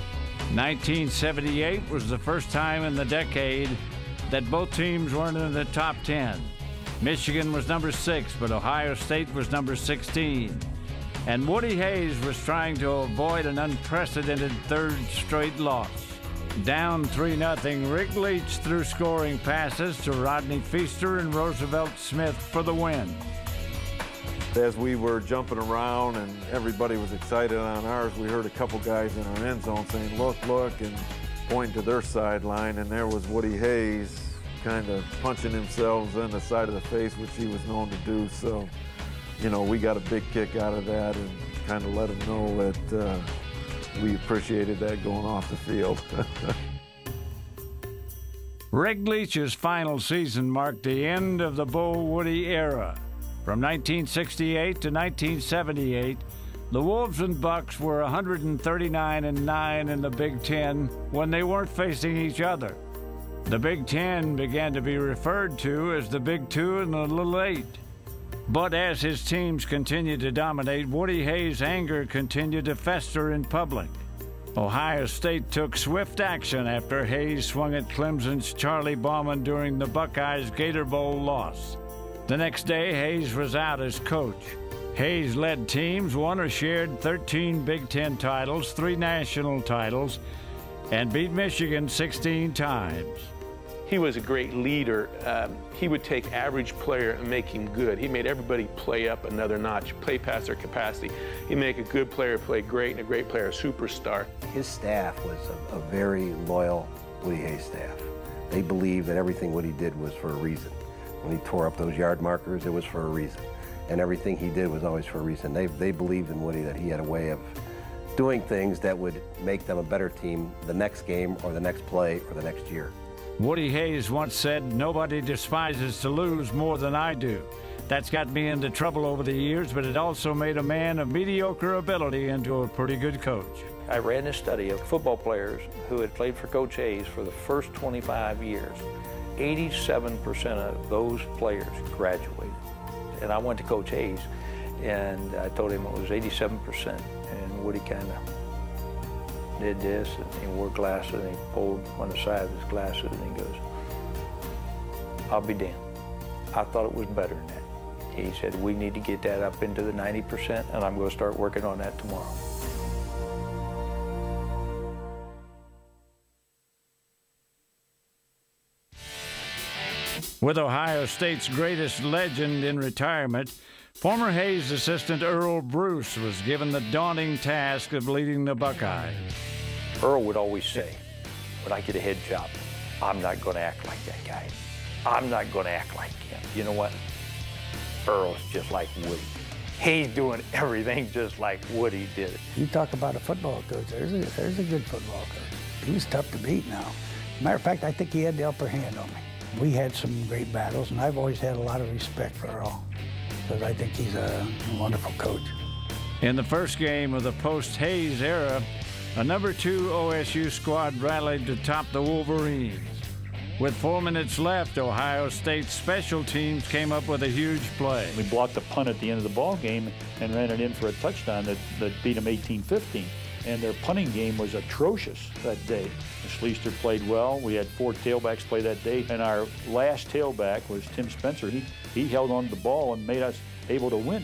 1978 was the first time in the decade that both teams weren't in the top 10. Michigan was number 6, but Ohio State was number 16. And Woody Hayes was trying to avoid an unprecedented third straight loss. Down 3-0, Rick Leach threw scoring passes to Rodney Feaster and Roosevelt Smith for the win. As we were jumping around and everybody was excited on ours, we heard a couple guys in our end zone saying, look, look, and pointing to their sideline, and there was Woody Hayes kind of punching himself in the side of the face, which he was known to do. So, you know, we got a big kick out of that and kind of let him know that we appreciated that going off the field. Rick Leach's final season marked the end of the Bo Woody era. From 1968 to 1978, The Wolves and Bucks were 139-9 in the Big Ten when they weren't facing each other. The Big Ten began to be referred to as the Big Two and the Little Eight. But as his teams continued to dominate, Woody Hayes' anger continued to fester in public. Ohio State took swift action after Hayes swung at Clemson's Charlie Bauman during the Buckeyes' Gator Bowl loss. The next day, Hayes was out as coach. Hayes led teams, won or shared 13 Big Ten titles, 3 national titles, and beat Michigan 16 times. He was a great leader. He would take average player and make him good. He made everybody play up another notch, play past their capacity. He'd make a good player play great and a great player a superstar. His staff was a very loyal Woody Hayes staff. They believed that everything Woody did was for a reason. When he tore up those yard markers, it was for a reason. And everything he did was always for a reason. They believed in Woody, that he had a way of doing things that would make them a better team the next game or the next play or the next year. Woody Hayes once said, "Nobody despises to lose more than I do." That's got me into trouble over the years, but it also made a man of mediocre ability into a pretty good coach. I ran a study of football players who had played for Coach Hayes for the first 25 years. 87% of those players graduated. And I went to Coach Hayes, and I told him it was 87%. And Woody kind of did this, and he wore glasses, and he pulled on the side of his glasses, and he goes, "I'll be damned. I thought it was better than that." He said, "We need to get that up into the 90%, and I'm going to start working on that tomorrow." With Ohio State's greatest legend in retirement, former Hayes assistant Earl Bruce was given the daunting task of leading the Buckeyes. Earl would always say, when I get a head job, I'm not going to act like that guy. I'm not going to act like him. You know what? Earl's just like Woody. He's doing everything just like Woody did it. You talk about a football coach. There's a good football coach. He was tough to beat now. Matter of fact, I think he had the upper hand on me. We had some great battles, and I've always had a lot of respect for Earl, because I think he's a wonderful coach. In the first game of the post-Hayes era, a number 2 OSU squad rallied to top the Wolverines. With 4 minutes left, Ohio State's special teams came up with a huge play. We blocked a punt at the end of the ball game and ran it in for a touchdown that beat them 18-15. And their punting game was atrocious that day. Schleister played well. We had 4 tailbacks play that day, and our last tailback was Tim Spencer. He held on to the ball and made us able to win.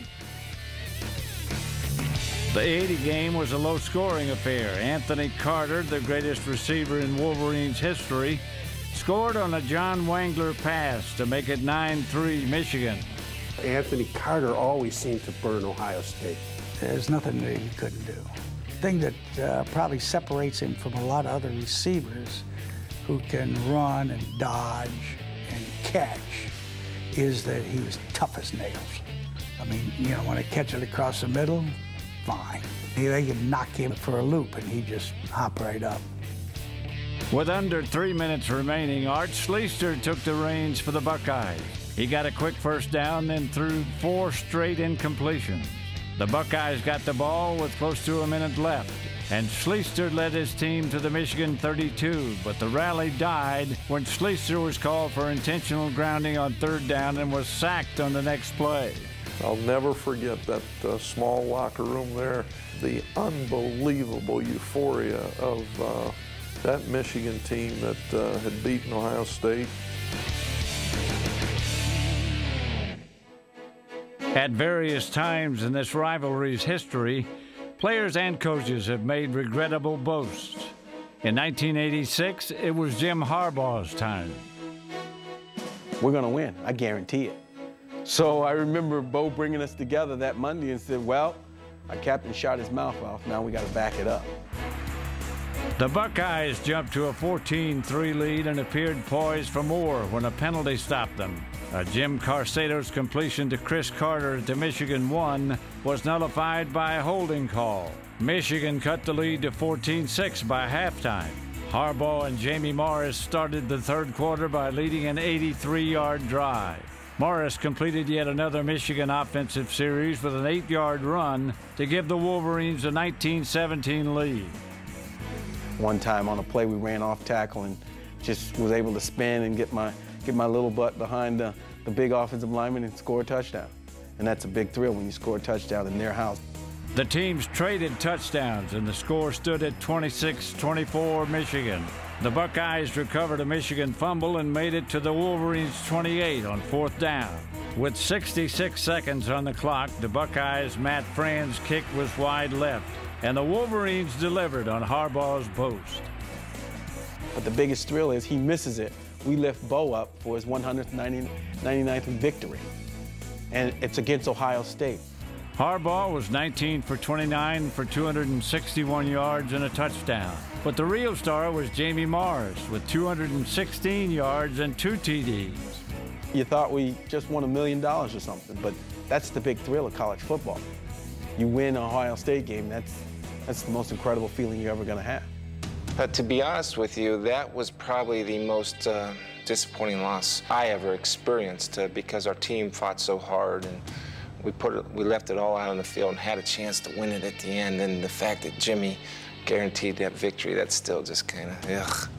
The 80 game was a low-scoring affair. Anthony Carter, the greatest receiver in Wolverines history, scored on a John Wangler pass to make it 9-3 Michigan. Anthony Carter always seemed to burn Ohio State. There's nothing that he couldn't do. The thing that probably separates him from a lot of other receivers who can run and dodge and catch is that he was tough as nails. I mean, you know, when I catch it across the middle, fine. They can knock him for a loop and he just hop right up. With under 3 minutes remaining, Art Schleister took the reins for the Buckeyes. He got a quick first down, then threw 4 straight incompletions. The Buckeyes got the ball with close to a minute left, and Schleister led his team to the Michigan 32, but the rally died when Schleister was called for intentional grounding on 3rd down and was sacked on the next play. I'll never forget that small locker room there, the unbelievable euphoria of that Michigan team that had beaten Ohio State. At various times in this rivalry's history, players and coaches have made regrettable boasts. In 1986, it was Jim Harbaugh's time. We're going to win, I guarantee it. So I remember Bo bringing us together that Monday and said, well, our captain shot his mouth off, now we got to back it up. The Buckeyes jumped to a 14-3 lead and appeared poised for more when a penalty stopped them. Jim Carcedo's completion to Chris Carter to Michigan 1 was nullified by a holding call. Michigan cut the lead to 14-6 by halftime. Harbaugh and Jamie Morris started the 3rd quarter by leading an 83-yard drive. Morris completed yet another Michigan offensive series with an 8-yard run to give the Wolverines a 19-17 lead. One time on a play, we ran off tackle and just was able to spin and get my little butt behind the big offensive lineman and score a touchdown. And that's a big thrill when you score a touchdown in their house. The teams traded touchdowns, and the score stood at 26-24 Michigan. The Buckeyes recovered a Michigan fumble and made it to the Wolverines' 28 on 4th down. With 66 seconds on the clock, the Buckeyes' Matt Fran's kick was wide left, and the Wolverines delivered on Harbaugh's post. But the biggest thrill is he misses it. We lift Bo up for his 199th victory, and it's against Ohio State. Harbaugh was 19 for 29 for 261 yards and a touchdown. But the real star was Jamie Morris with 216 yards and 2 TDs. You thought we just won $1 million or something, but that's the big thrill of college football. You win an Ohio State game, that's the most incredible feeling you're ever going to have. But to be honest with you, that was probably the most disappointing loss I ever experienced because our team fought so hard and we left it all out on the field and had a chance to win it at the end. And the fact that Jimmy guaranteed that victory, that's still just kind of,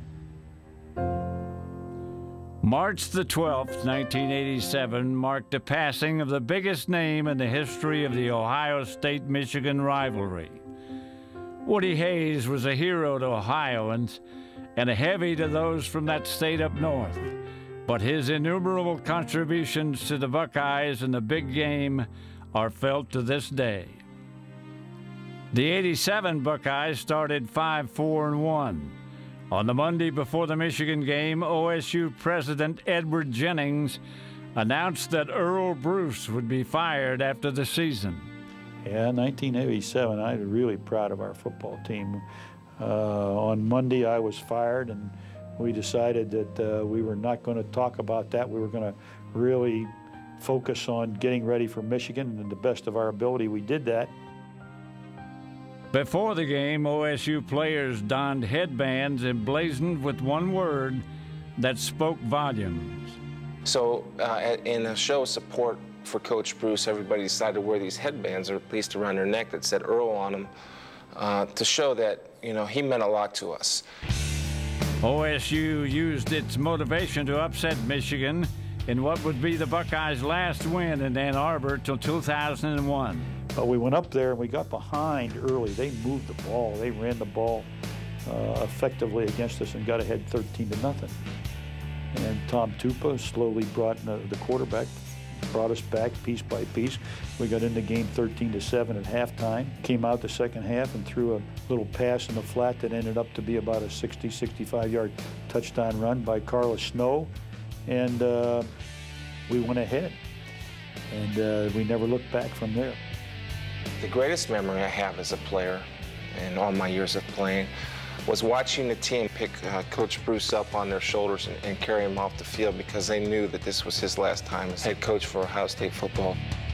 ugh. March the 12th, 1987, marked the passing of the biggest name in the history of the Ohio State-Michigan rivalry. Woody Hayes was a hero to Ohioans and a heavy to those from that state up north. But his innumerable contributions to the Buckeyes in the big game are felt to this day. The '87 Buckeyes started 5-4-1. On the Monday before the Michigan game, OSU President Edward Jennings announced that Earl Bruce would be fired after the season. Yeah, 1987, I was really proud of our football team. On Monday, I was fired, and we decided that we were not going to talk about that. We were going to really focus on getting ready for Michigan, and to the best of our ability, we did that. Before the game, OSU players donned headbands emblazoned with one word that spoke volumes. So in a show of support for Coach Bruce, everybody decided to wear these headbands or placed around their neck that said Earl on them to show that, you know, he meant a lot to us. OSU used its motivation to upset Michigan in what would be the Buckeyes' last win in Ann Arbor till 2001. But we went up there and we got behind early. They moved the ball. They ran the ball effectively against us and got ahead 13-0. And Tom Tupa slowly brought the quarterback, brought us back piece by piece. We got in the game 13-7 at halftime. Came out the second half and threw a little pass in the flat that ended up to be about a 60-65-yard touchdown run by Carlos Snow. And we went ahead. And we never looked back from there. The greatest memory I have as a player in all my years of playing was watching the team pick Coach Bruce up on their shoulders and carry him off the field because they knew that this was his last time as head coach for Ohio State football.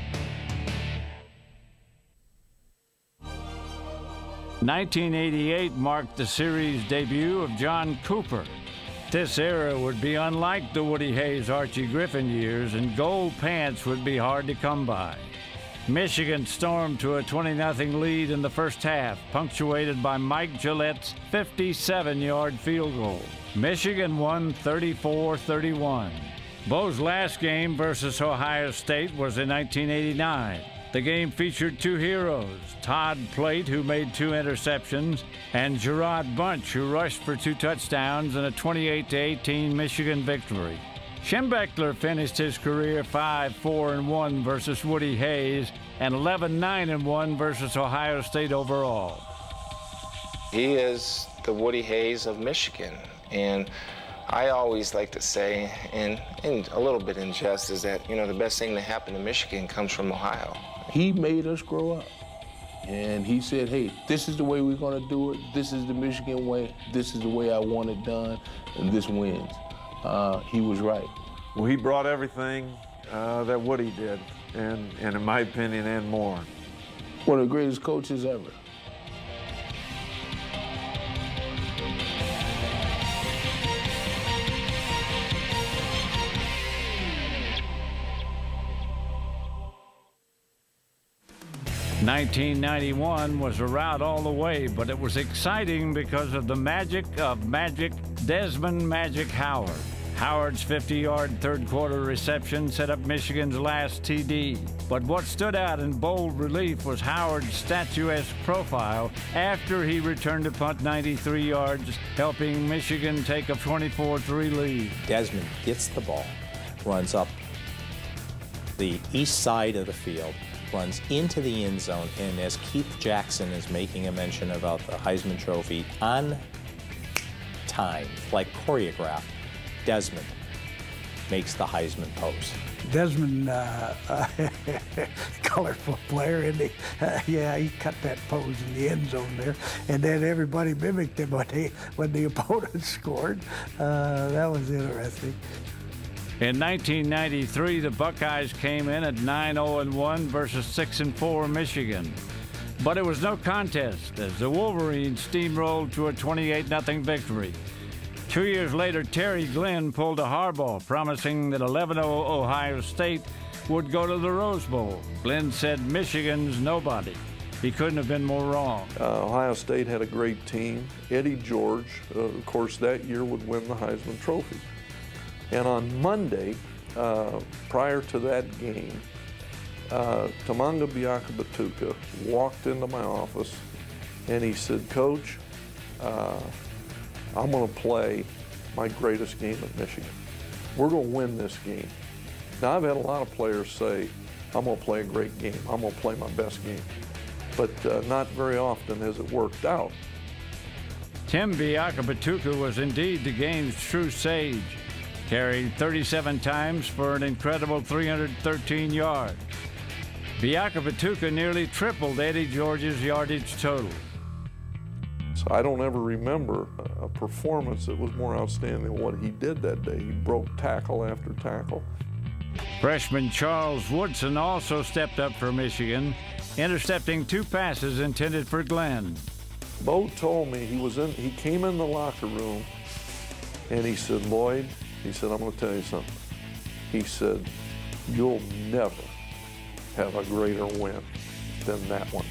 '88 marked the series debut of John Cooper. This era would be unlike the Woody Hayes, Archie Griffin years, and gold pants would be hard to come by. Michigan stormed to a 20-0 lead in the first half, punctuated by Mike Gillette's 57-yard field goal. Michigan won 34-31. Bo's last game versus Ohio State was in 1989. The game featured two heroes, Todd Plate, who made 2 interceptions, and Gerard Bunch, who rushed for 2 touchdowns in a 28-18 Michigan victory. Schembechler finished his career 5-4-1 versus Woody Hayes and 11-9-1 versus Ohio State overall. He is the Woody Hayes of Michigan, and I always like to say, and a little bit in jest, is that, you know, the best thing that happened to Michigan comes from Ohio. He made us grow up, and he said, hey, this is the way we're going to do it. This is the Michigan way. This is the way I want it done, and this wins. He was right. Well, he brought everything that Woody did, and in my opinion, and more. One of the greatest coaches ever. 1991 was a rout all the way, but it was exciting because of the magic of Desmond Magic Howard. Howard's 50-yard third-quarter reception set up Michigan's last TD. But what stood out in bold relief was Howard's statuesque profile after he returned to punt 93 yards, helping Michigan take a 24-3 lead. Desmond gets the ball, runs up the east side of the field, runs into the end zone, and as Keith Jackson is making a mention about the Heisman Trophy, on time, like choreographed, Desmond makes the Heisman pose. Desmond, colorful player, isn't he? Yeah, he cut that pose in the end zone there, and then everybody mimicked him when the opponent scored. That was interesting. In 1993, the Buckeyes came in at 9-0-1 versus 6-4 Michigan. But it was no contest as the Wolverines steamrolled to a 28-0 victory. 2 years later, Terry Glenn pulled a Harbaugh, promising that 11-0 Ohio State would go to the Rose Bowl. Glenn said Michigan's nobody. He couldn't have been more wrong. Ohio State had a great team. Eddie George, of course, that year would win the Heisman Trophy. And on Monday, prior to that game, Tamanga Biakabatuka walked into my office and he said, "Coach, I'm going to play my greatest game at Michigan. We're going to win this game." Now, I've had a lot of players say, "I'm going to play a great game. I'm going to play my best game." But not very often has it worked out. Tim Biakabatuka was indeed the game's true sage. Carried 37 times for an incredible 313 yards. Biakabatuka nearly tripled Eddie George's yardage total. So I don't ever remember a performance that was more outstanding than what he did that day. He broke tackle after tackle. Freshman Charles Woodson also stepped up for Michigan, intercepting 2 passes intended for Glenn. Bo told me he came in the locker room and he said, "Lloyd," he said, "I'm going to tell you something." He said, "You'll never have a greater win than that one."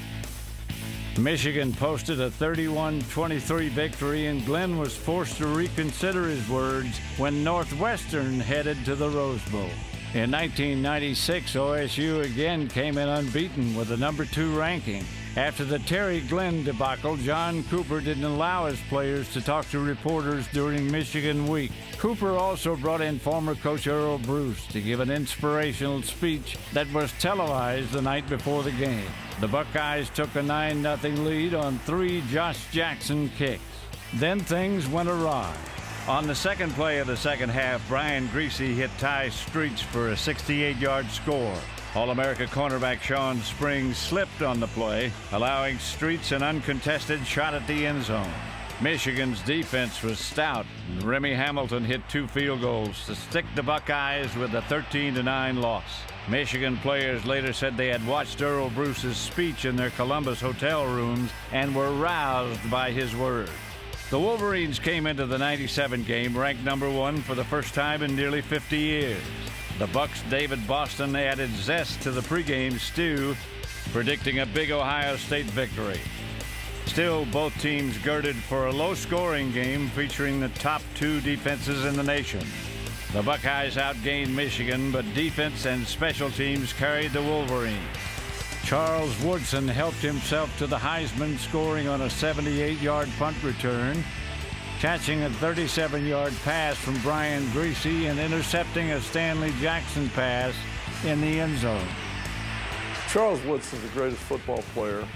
Michigan posted a 31-23 victory, and Glenn was forced to reconsider his words when Northwestern headed to the Rose Bowl. In 1996, OSU again came in unbeaten with a #2 ranking. After the Terry Glenn debacle, John Cooper didn't allow his players to talk to reporters during Michigan Week. Cooper also brought in former coach Earl Bruce to give an inspirational speech that was televised the night before the game. The Buckeyes took a 9-0 lead on 3 Josh Jackson kicks. Then things went awry. On the second play of the second half, Brian Griese hit Ty Streets for a 68-yard score. All-America cornerback Sean Springs slipped on the play, allowing Streets an uncontested shot at the end zone. Michigan's defense was stout, and Remy Hamilton hit 2 field goals to stick the Buckeyes with a 13-9 loss. Michigan players later said they had watched Earl Bruce's speech in their Columbus hotel rooms and were roused by his words. The Wolverines came into the 97 game ranked #1 for the first time in nearly 50 years. The Bucks' David Boston added zest to the pregame stew, predicting a big Ohio State victory. Still, both teams girded for a low-scoring game featuring the top 2 defenses in the nation. The Buckeyes outgained Michigan, but defense and special teams carried the Wolverines. Charles Woodson helped himself to the Heisman, scoring on a 78-yard punt return, catching a 37-yard pass from Brian Griese and intercepting a Stanley Jackson pass in the end zone. Charles Woodson's the greatest football player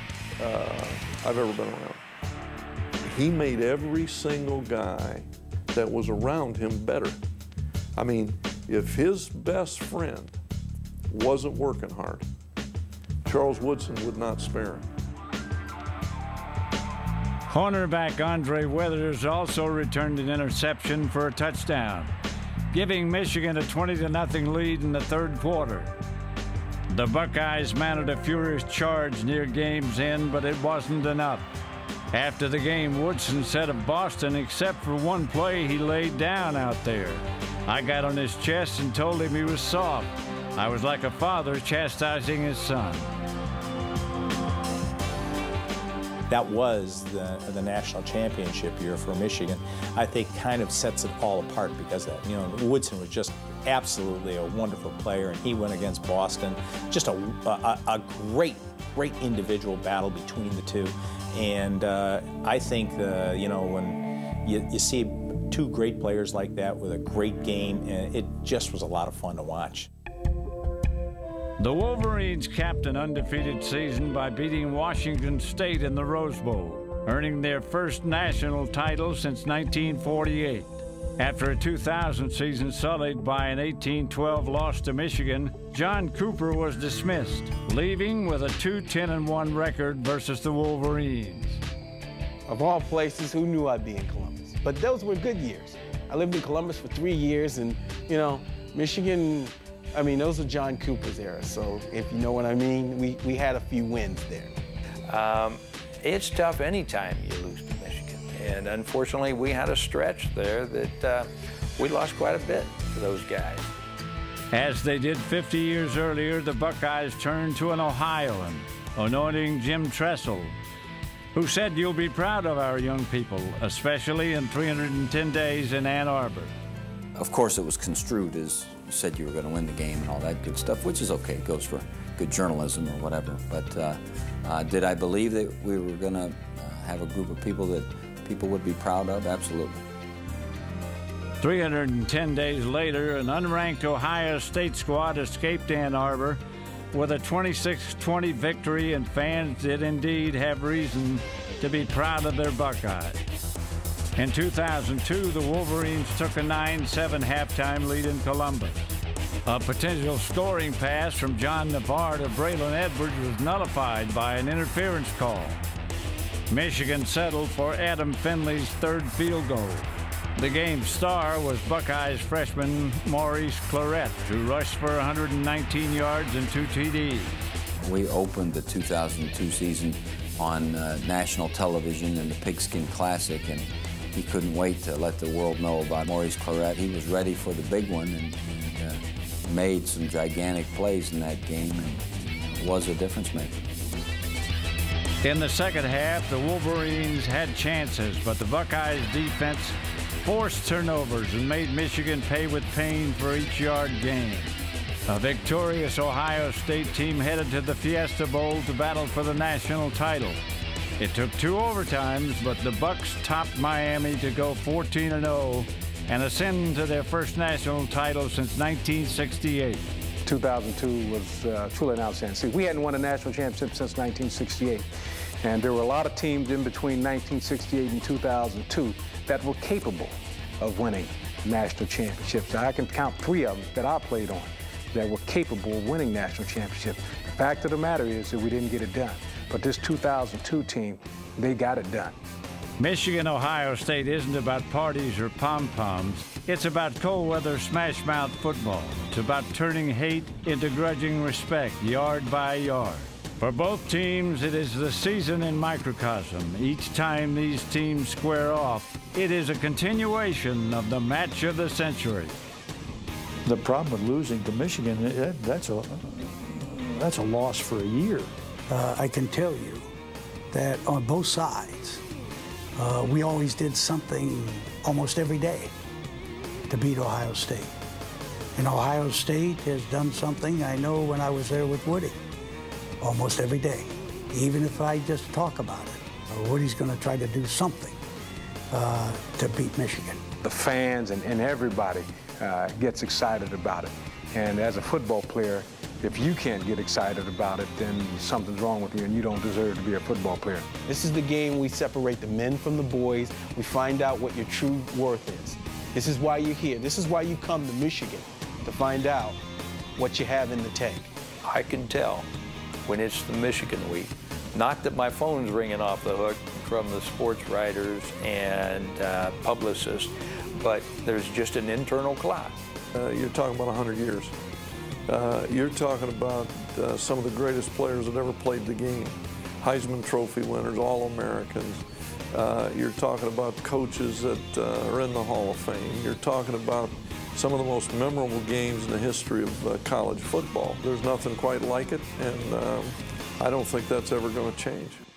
I've ever been around. He made every single guy that was around him better. I mean, if his best friend wasn't working hard, Charles Woodson would not spare him. Cornerback Andre Weathers also returned an interception for a touchdown, giving Michigan a 20-0 lead in the third quarter. The Buckeyes mounted a furious charge near game's end, but it wasn't enough. After the game, Woodson said of Boston, except for one play, he laid down out there. I got on his chest and told him he was soft. I was like a father chastising his son. that was the national championship year for Michigan, I think kind of sets it all apart because of that. You know, Woodson was just absolutely a wonderful player, and he went against Boston. Just a great individual battle between the two. And I think, you know, when you see two great players like that with a great game, it just was a lot of fun to watch. The Wolverines capped an undefeated season by beating Washington State in the Rose Bowl, earning their first national title since 1948. After a 2000 season sullied by an 18-12 loss to Michigan, John Cooper was dismissed, leaving with a 2-10-1 record versus the Wolverines. Of all places, who knew I'd be in Columbus? But those were good years. I lived in Columbus for 3 years, and, you know, Michigan, I mean, those are John Cooper's era, so if you know what I mean, we had a few wins there. It's tough anytime you lose to Michigan, and unfortunately we had a stretch there that we lost quite a bit to those guys. As they did 50 years earlier, the Buckeyes turned to an Ohioan, anointing Jim Tressel, who said, "You'll be proud of our young people, especially in 310 days in Ann Arbor." Of course, it was construed as you said you were going to win the game and all that good stuff, which is okay. It goes for good journalism or whatever. But did I believe that we were going to have a group of people that people would be proud of? Absolutely. 310 days later, an unranked Ohio State squad escaped Ann Arbor with a 26-20 victory, and fans did indeed have reason to be proud of their Buckeyes. In 2002, the Wolverines took a 9-7 halftime lead in Columbus. A potential scoring pass from John Navarre to Braylon Edwards was nullified by an interference call. Michigan settled for Adam Finley's third field goal. The game's star was Buckeyes freshman Maurice Clarett, who rushed for 119 yards and 2 TDs. We opened the 2002 season on national television in the Pigskin Classic, and he couldn't wait to let the world know about Maurice Clarett. He was ready for the big one and made some gigantic plays in that game and was a difference maker. In the second half, the Wolverines had chances, but the Buckeyes defense forced turnovers and made Michigan pay with pain for each yard gained. A victorious Ohio State team headed to the Fiesta Bowl to battle for the national title. It took 2 overtimes, but the Bucks topped Miami to go 14-0 and ascend to their first national title since 1968. 2002 was truly an outstanding season. We hadn't won a national championship since 1968, and there were a lot of teams in between 1968 and 2002 that were capable of winning national championships. I can count 3 of them that I played on that were capable of winning national championships. The fact of the matter is that we didn't get it done. But this 2002 team, they got it done. Michigan-Ohio State isn't about parties or pom-poms. It's about cold-weather smash-mouth football. It's about turning hate into grudging respect, yard by yard. For both teams, it is the season in microcosm. Each time these teams square off, it is a continuation of the match of the century. The problem with losing to Michigan, that's a loss for a year. I can tell you that on both sides, we always did something almost every day to beat Ohio State. And Ohio State has done something, I know when I was there with Woody, almost every day. Even if I just talk about it, Woody's going to try to do something to beat Michigan. The fans and everybody gets excited about it. And as a football player, if you can't get excited about it, then something's wrong with you and you don't deserve to be a football player. This is the game we separate the men from the boys. We find out what your true worth is. This is why you're here. This is why you come to Michigan, to find out what you have in the tank. I can tell when it's the Michigan week. Not that my phone's ringing off the hook from the sports writers and publicists, but there's just an internal clock. You're talking about 100 years. You're talking about some of the greatest players that ever played the game. Heisman Trophy winners, All-Americans. You're talking about coaches that are in the Hall of Fame. You're talking about some of the most memorable games in the history of college football. There's nothing quite like it, and I don't think that's ever going to change.